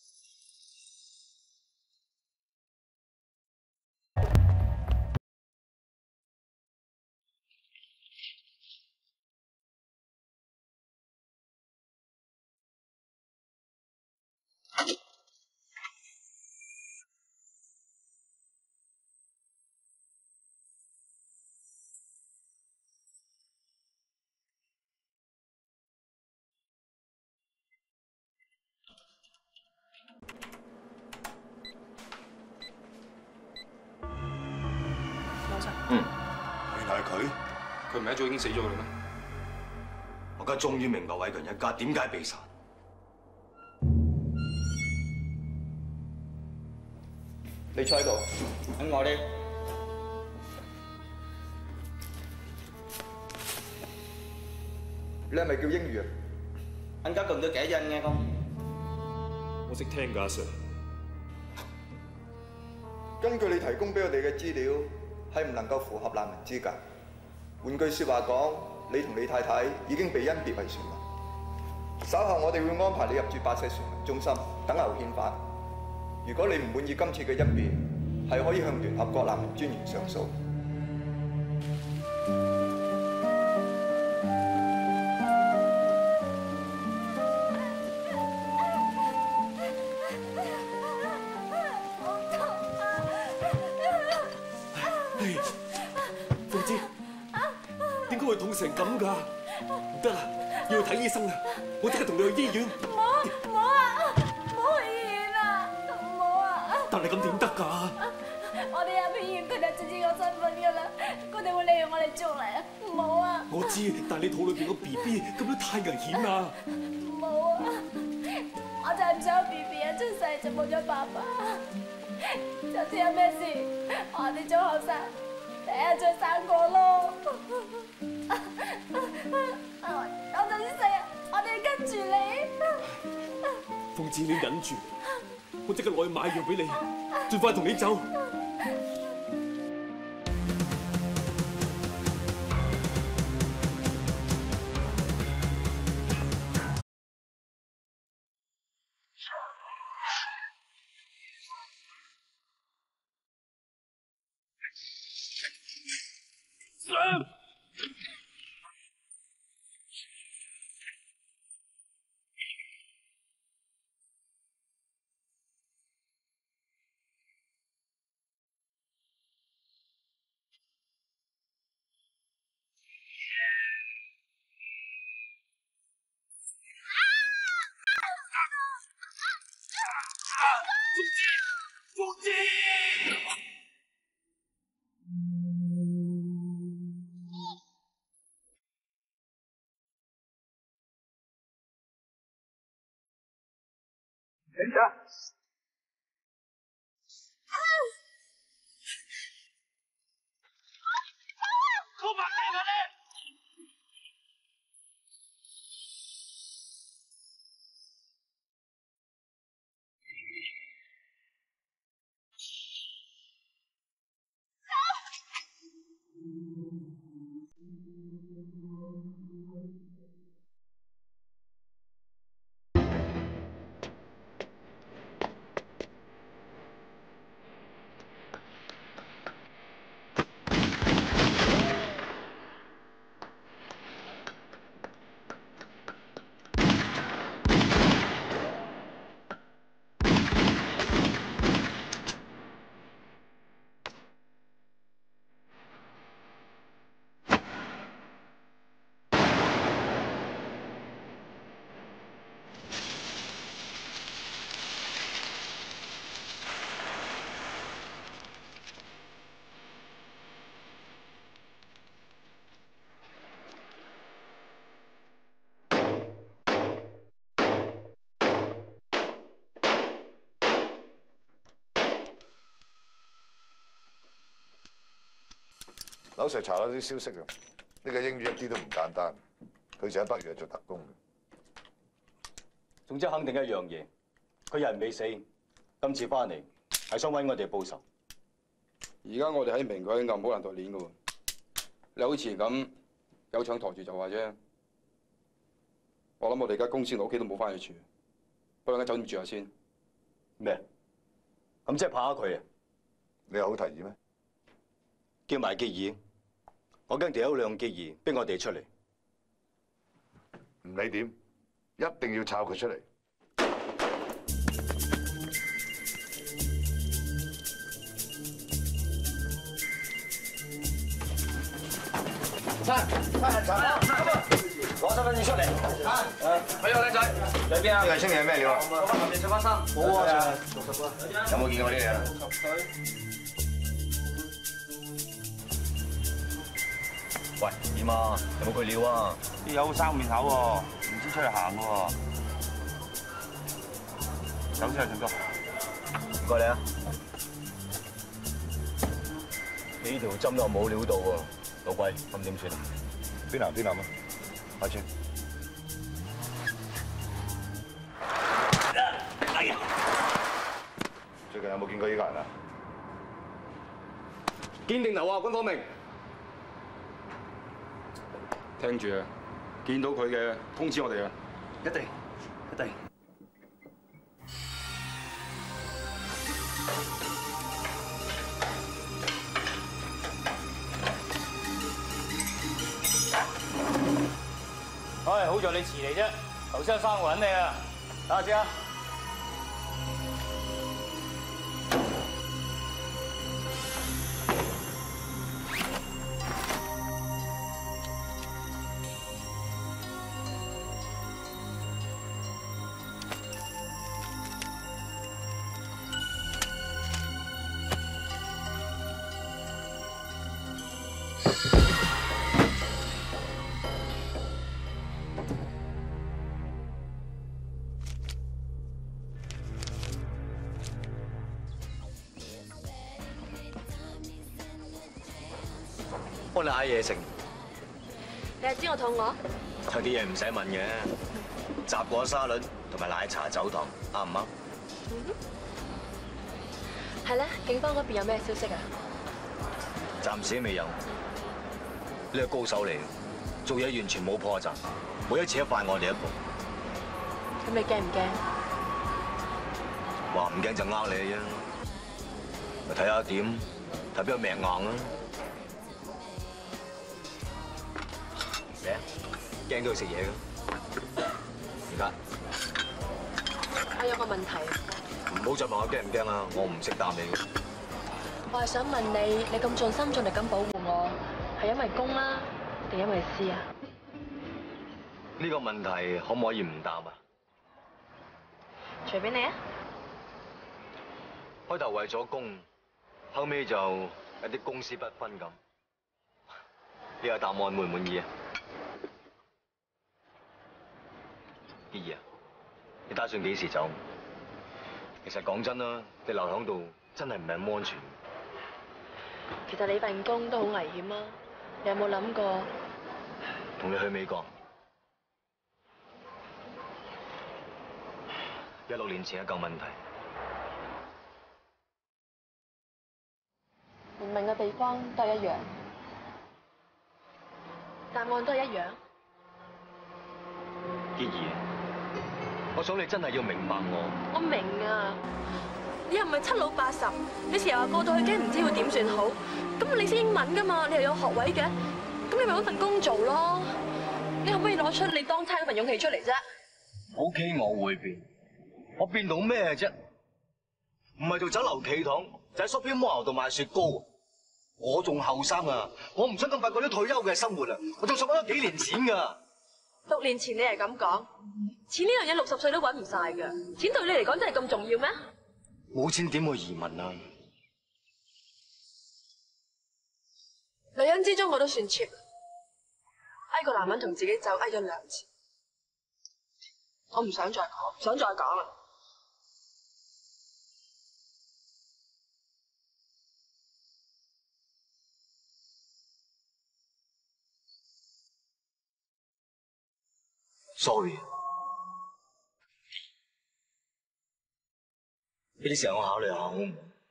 嗯，原來係佢， 佢唔係一早已經死咗啦咩？ 我而家終於明白偉強一家點解被殺。 你坐喺度，等我呢。 你係咪叫英語啊？ anh có cần tôi kể cho anh nghe không? 我識聽㗎，阿 Sir。 根據你提供俾我哋嘅資料，係唔能夠符合難民資格。 換句説話講，你同你太太已經被甄別為船民。稍後我哋會安排你入住白石船民中心等候遣返。如果你唔滿意今次嘅甄別，係可以向聯合國難民專員上訴。 鳳芝，點解會痛成咁㗎？唔得啦，要去睇醫生啦！我即刻同你去醫院。 唔好唔好啊！唔好去醫院啊！唔好啊！ 但係咁點得㗎？ 我哋入醫院，佢哋就知我身份㗎啦，佢哋會利用我哋做嚟啊！唔好啊！ 我知，但係你肚裏邊個 B B 咁樣太危險啦！ 唔好啊！我就係唔想 B B 一出世就冇咗爸爸，就算有咩事，我哋做後生。第日再生個咯，我就算死啊，我哋要跟住你。 鳳芝，你忍住，我即刻攞去買藥俾你，盡快同你走。鳳芝， 等等。 我把你把你。 劉 Sir 查到啲消息啊，呢個英語一啲都唔簡單，佢就喺北約做特工嘅。 總之肯定一樣嘢，佢人未死，今次翻嚟係想揾我哋報仇。 而家我哋喺明佢暗好難代練嘅喎，你好似咁有槍抬住就話啫。我諗我哋而家公司同屋企都冇翻去住，不如喺酒店住下先。 咩？咁即係怕佢啊？ 你有好提議咩？ 叫埋結爾，我驚條友兩結爾逼我哋出嚟。 唔理點，一定要抄佢出嚟。 差差差，攞身份證出嚟。啊，喂，靚仔，喺邊啊？ 呢個青嘢咩料啊？ 我翻後面着翻衫。冇啊，六十個。 有冇見過呢啲嘢啊？ 六十歲。 喂，點啊？有冇佢料啊？ 啲友生面口喎，唔知出去行喎。走先啊，俊哥。 唔該你啊。你呢條針又冇料到喎，老貴，咁點算啊？ 邊男邊男啊？阿川。 哎呀！ 最近有冇見過呢個人啊？ 堅定流啊，軍方明。 聽住啊！見到佢嘅通知我哋啊！ 一定，一定。 唉，好在你遲嚟啫，頭先有三個揾你啊！等下先啊！ 幫你嗌嘢食， 你係知我肚餓？ 有啲嘢唔使問嘅，雜果沙律同埋奶茶走堂，啱唔啱？ 嗯哼。係咧，警方嗰邊有咩消息啊？ 暫時未有。你係高手嚟，做嘢完全冇破綻，每一次都快我哋一步。 咁你驚唔驚？ 話唔驚就呃你嘅啫，咪睇下點，睇邊個命硬啦。驚到佢食嘢嘅，而家我有個問題， 唔好再問我驚唔驚啦，我唔識答你嘅。 我係想問你，你咁盡心盡力咁保護我，係因為公啦，定因為私啊？ 呢個問題可唔可以唔答啊？ 隨便你啊！ 開頭為咗公，後尾就有啲公私不分咁。呢個答案滿唔滿意啊？潔儀啊，你打算幾時走？其實講真啦，你留喺度真係唔係咁安全。 其實你份工都好危險啊！你有冇諗過同你去美國？一六年前一舊問題， 唔明嘅地方都係一樣，答案都係一樣。 潔儀，我想你真係要明白我。 我明啊，你又唔係七老八十，你成日話過到去驚唔知會點算好，咁你識英文㗎嘛？你又有學位嘅，咁你咪揾份工做咯。你可唔可以攞出你當差嗰份勇氣出嚟啫 ？O K， 我會變，我變到咩啫？唔係做酒樓企堂，就喺 shopping mall 度賣雪糕。我仲後生啊，我唔想咁快過啲退休嘅生活啊！我仲想揾咗幾年錢㗎。 六年前你係咁講，錢呢樣嘢六十歲都揾唔晒㗎。錢對你嚟講真係咁重要咩？ 冇錢點會移民啊？ 女人之中我都算 cheap， 嗌個男人同自己走，嗌咗兩次，我唔想再講，唔想再講啦。 sorry， 呢啲時候我考慮下好唔好？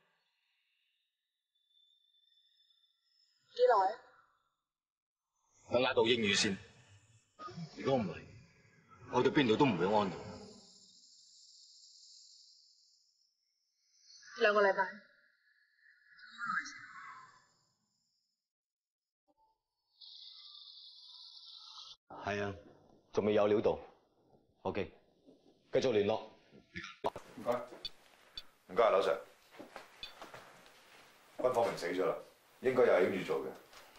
幾耐？ 等拉到英語先。如果唔係，我到邊度都唔會安樂。 兩個禮拜。 係啊。仲未有料到 ，OK， 繼續聯絡。 唔該，唔該啊，劉 Sir。軍火明死咗啦，應該又係英住做嘅。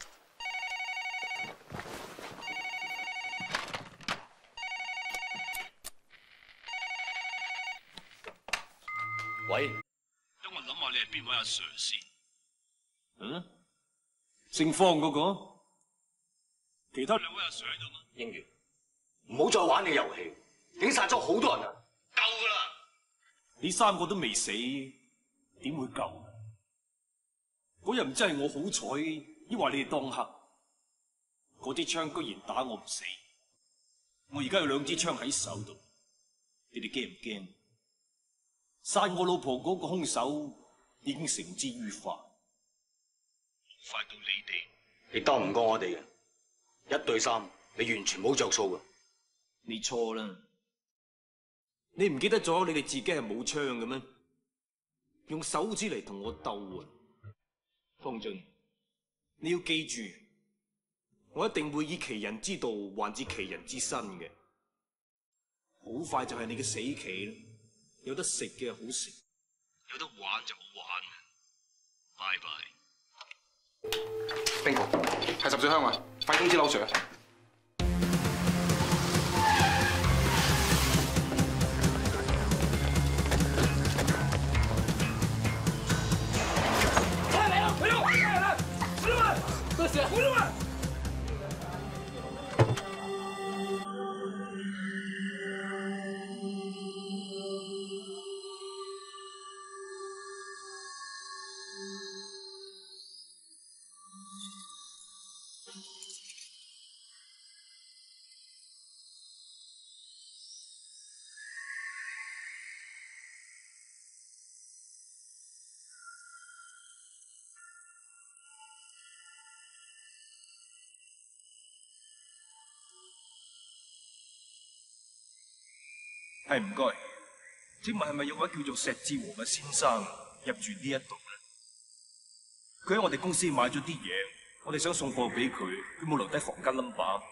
喂， 等我諗下你係邊位阿 Sir 先？嗯？姓方嗰個？其他兩位阿 Sir 喺度嗎？ 英語。唔好再玩你遊戲，已經殺咗好多人啦，夠㗎啦！ 你三個都未死，點會夠？嗰日唔知係我好彩，抑或你哋當黑，嗰啲槍居然打我唔死。我而家有兩支槍喺手度，你哋驚唔驚？殺我老婆嗰個兇手已經繩之於法，快到你哋， 你鬥唔過我哋嘅，一對三。 你完全冇着數㗎。 你錯啦！你唔記得咗你哋自己係冇槍嘅咩？用手指嚟同我鬥啊！方俊，你要記住，我一定會以其人之道還治其人之身嘅。好快就係你嘅死期啦！有得食嘅好食，有得玩就好玩。拜拜。 邊個？係十歲香啊！快通知劉 Sir。 多謝，好啦嘛。係唔該，請問係咪有位叫做石志和嘅先生入住呢一度咧？佢喺我哋公司買咗啲嘢，我哋想送貨俾佢，佢冇留低房間 number，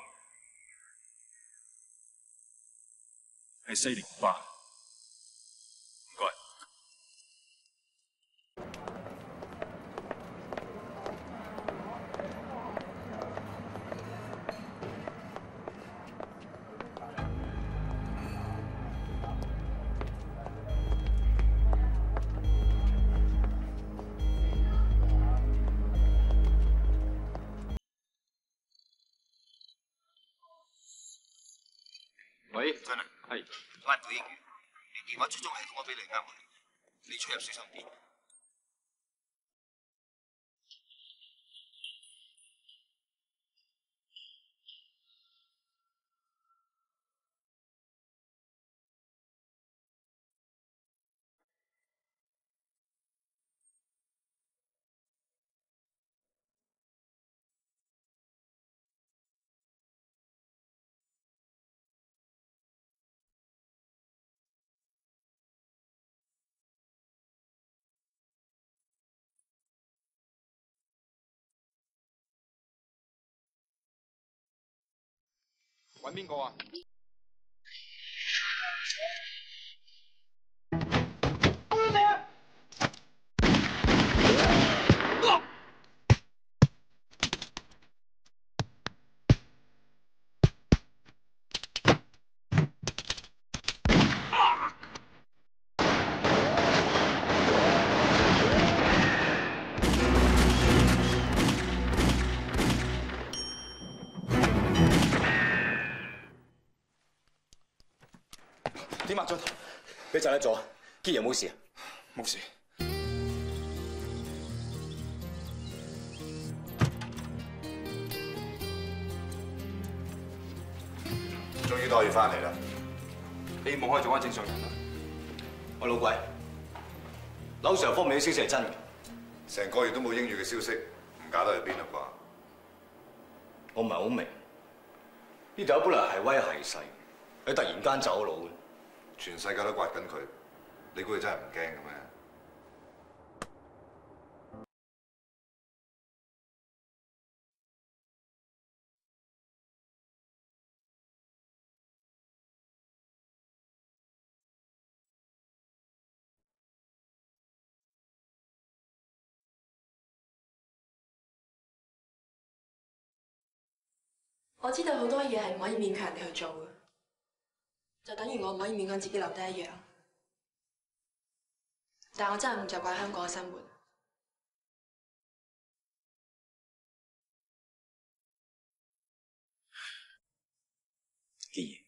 係四零八。唔該。 喂， 真係係拉唔到英語，連電話追蹤系統我俾你呃我，你出入小心啲。 揾邊個啊？ 點啊，俊？你就得咗，堅有冇事啊？ 冇事。 終於都可以翻嚟啦！ 希望可以做翻正常人啦。喂，老鬼，劉 Sir 方面嘅消息係真嘅？ 成個月都冇英語嘅消息，唔搞得去邊啦啩？ 我唔係好明，呢條友本來係威係勢，佢突然間走佬嘅。 全世界都刮緊佢，你估佢真係唔驚嘅咩？ 我知道好多嘢係唔可以勉強人哋去做嘅，就等於我唔可以勉強自己留低一樣。但我真係唔習慣香港嘅生活。 既然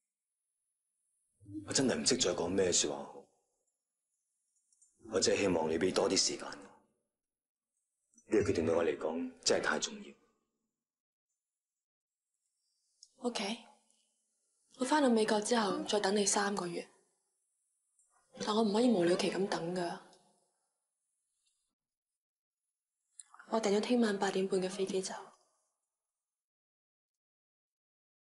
我真係唔識再講咩説話好，我真係希望你俾多啲時間我。呢個決定對我嚟講真係太重要。 OK， 我返到美國之後再等你三個月，但我唔可以無了期咁等㗎。我訂咗聽晚八點半嘅飛機走。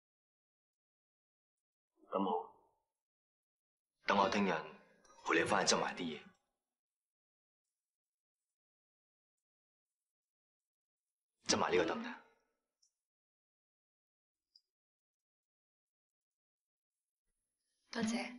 咁好，等我聽日陪你翻去執埋啲嘢。執埋呢個得唔得？ 多謝。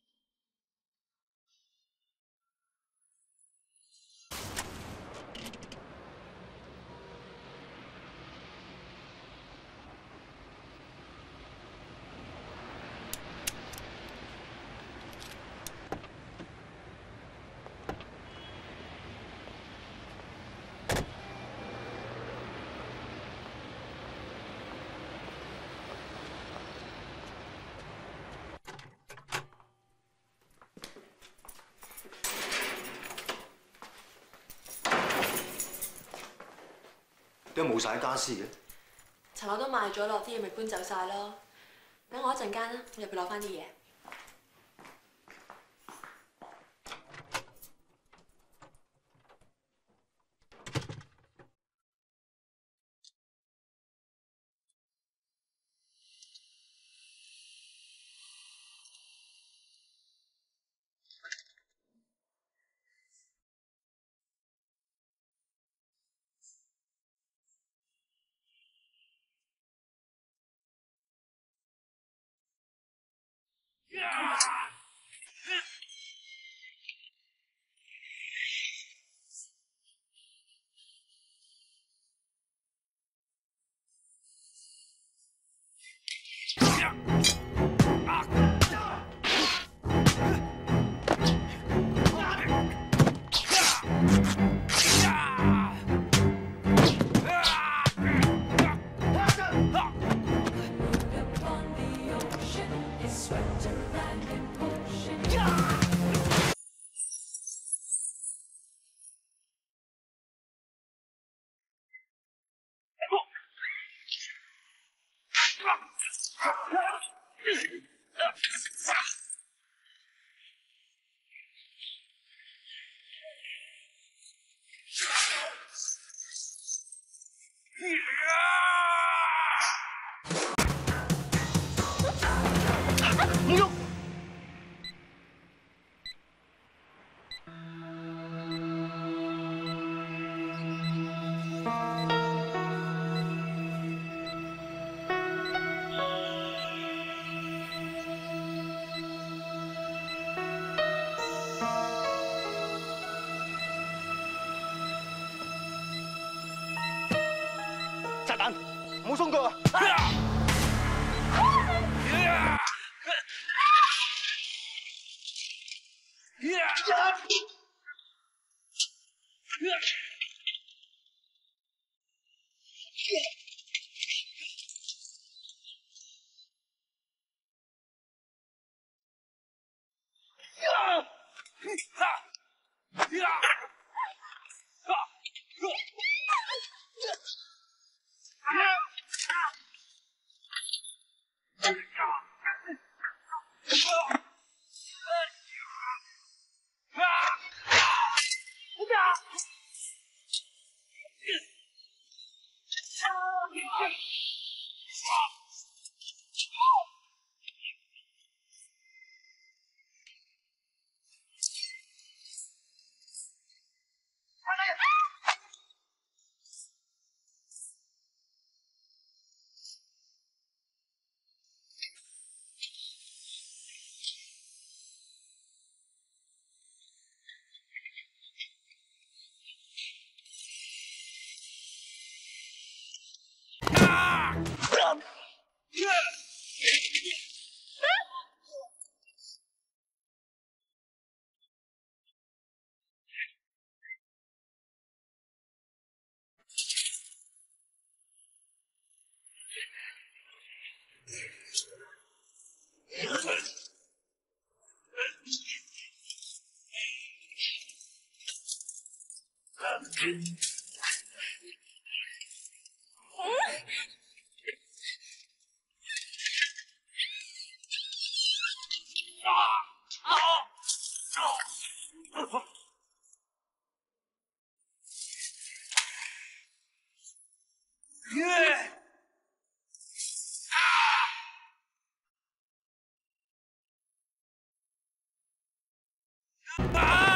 點解冇晒家私嘅？ 層樓都賣咗咯，啲嘢咪搬走晒咯。等我一陣間啦，我入去攞翻啲嘢。 唔喐！炸彈，唔好鬆腳啊！ 啊！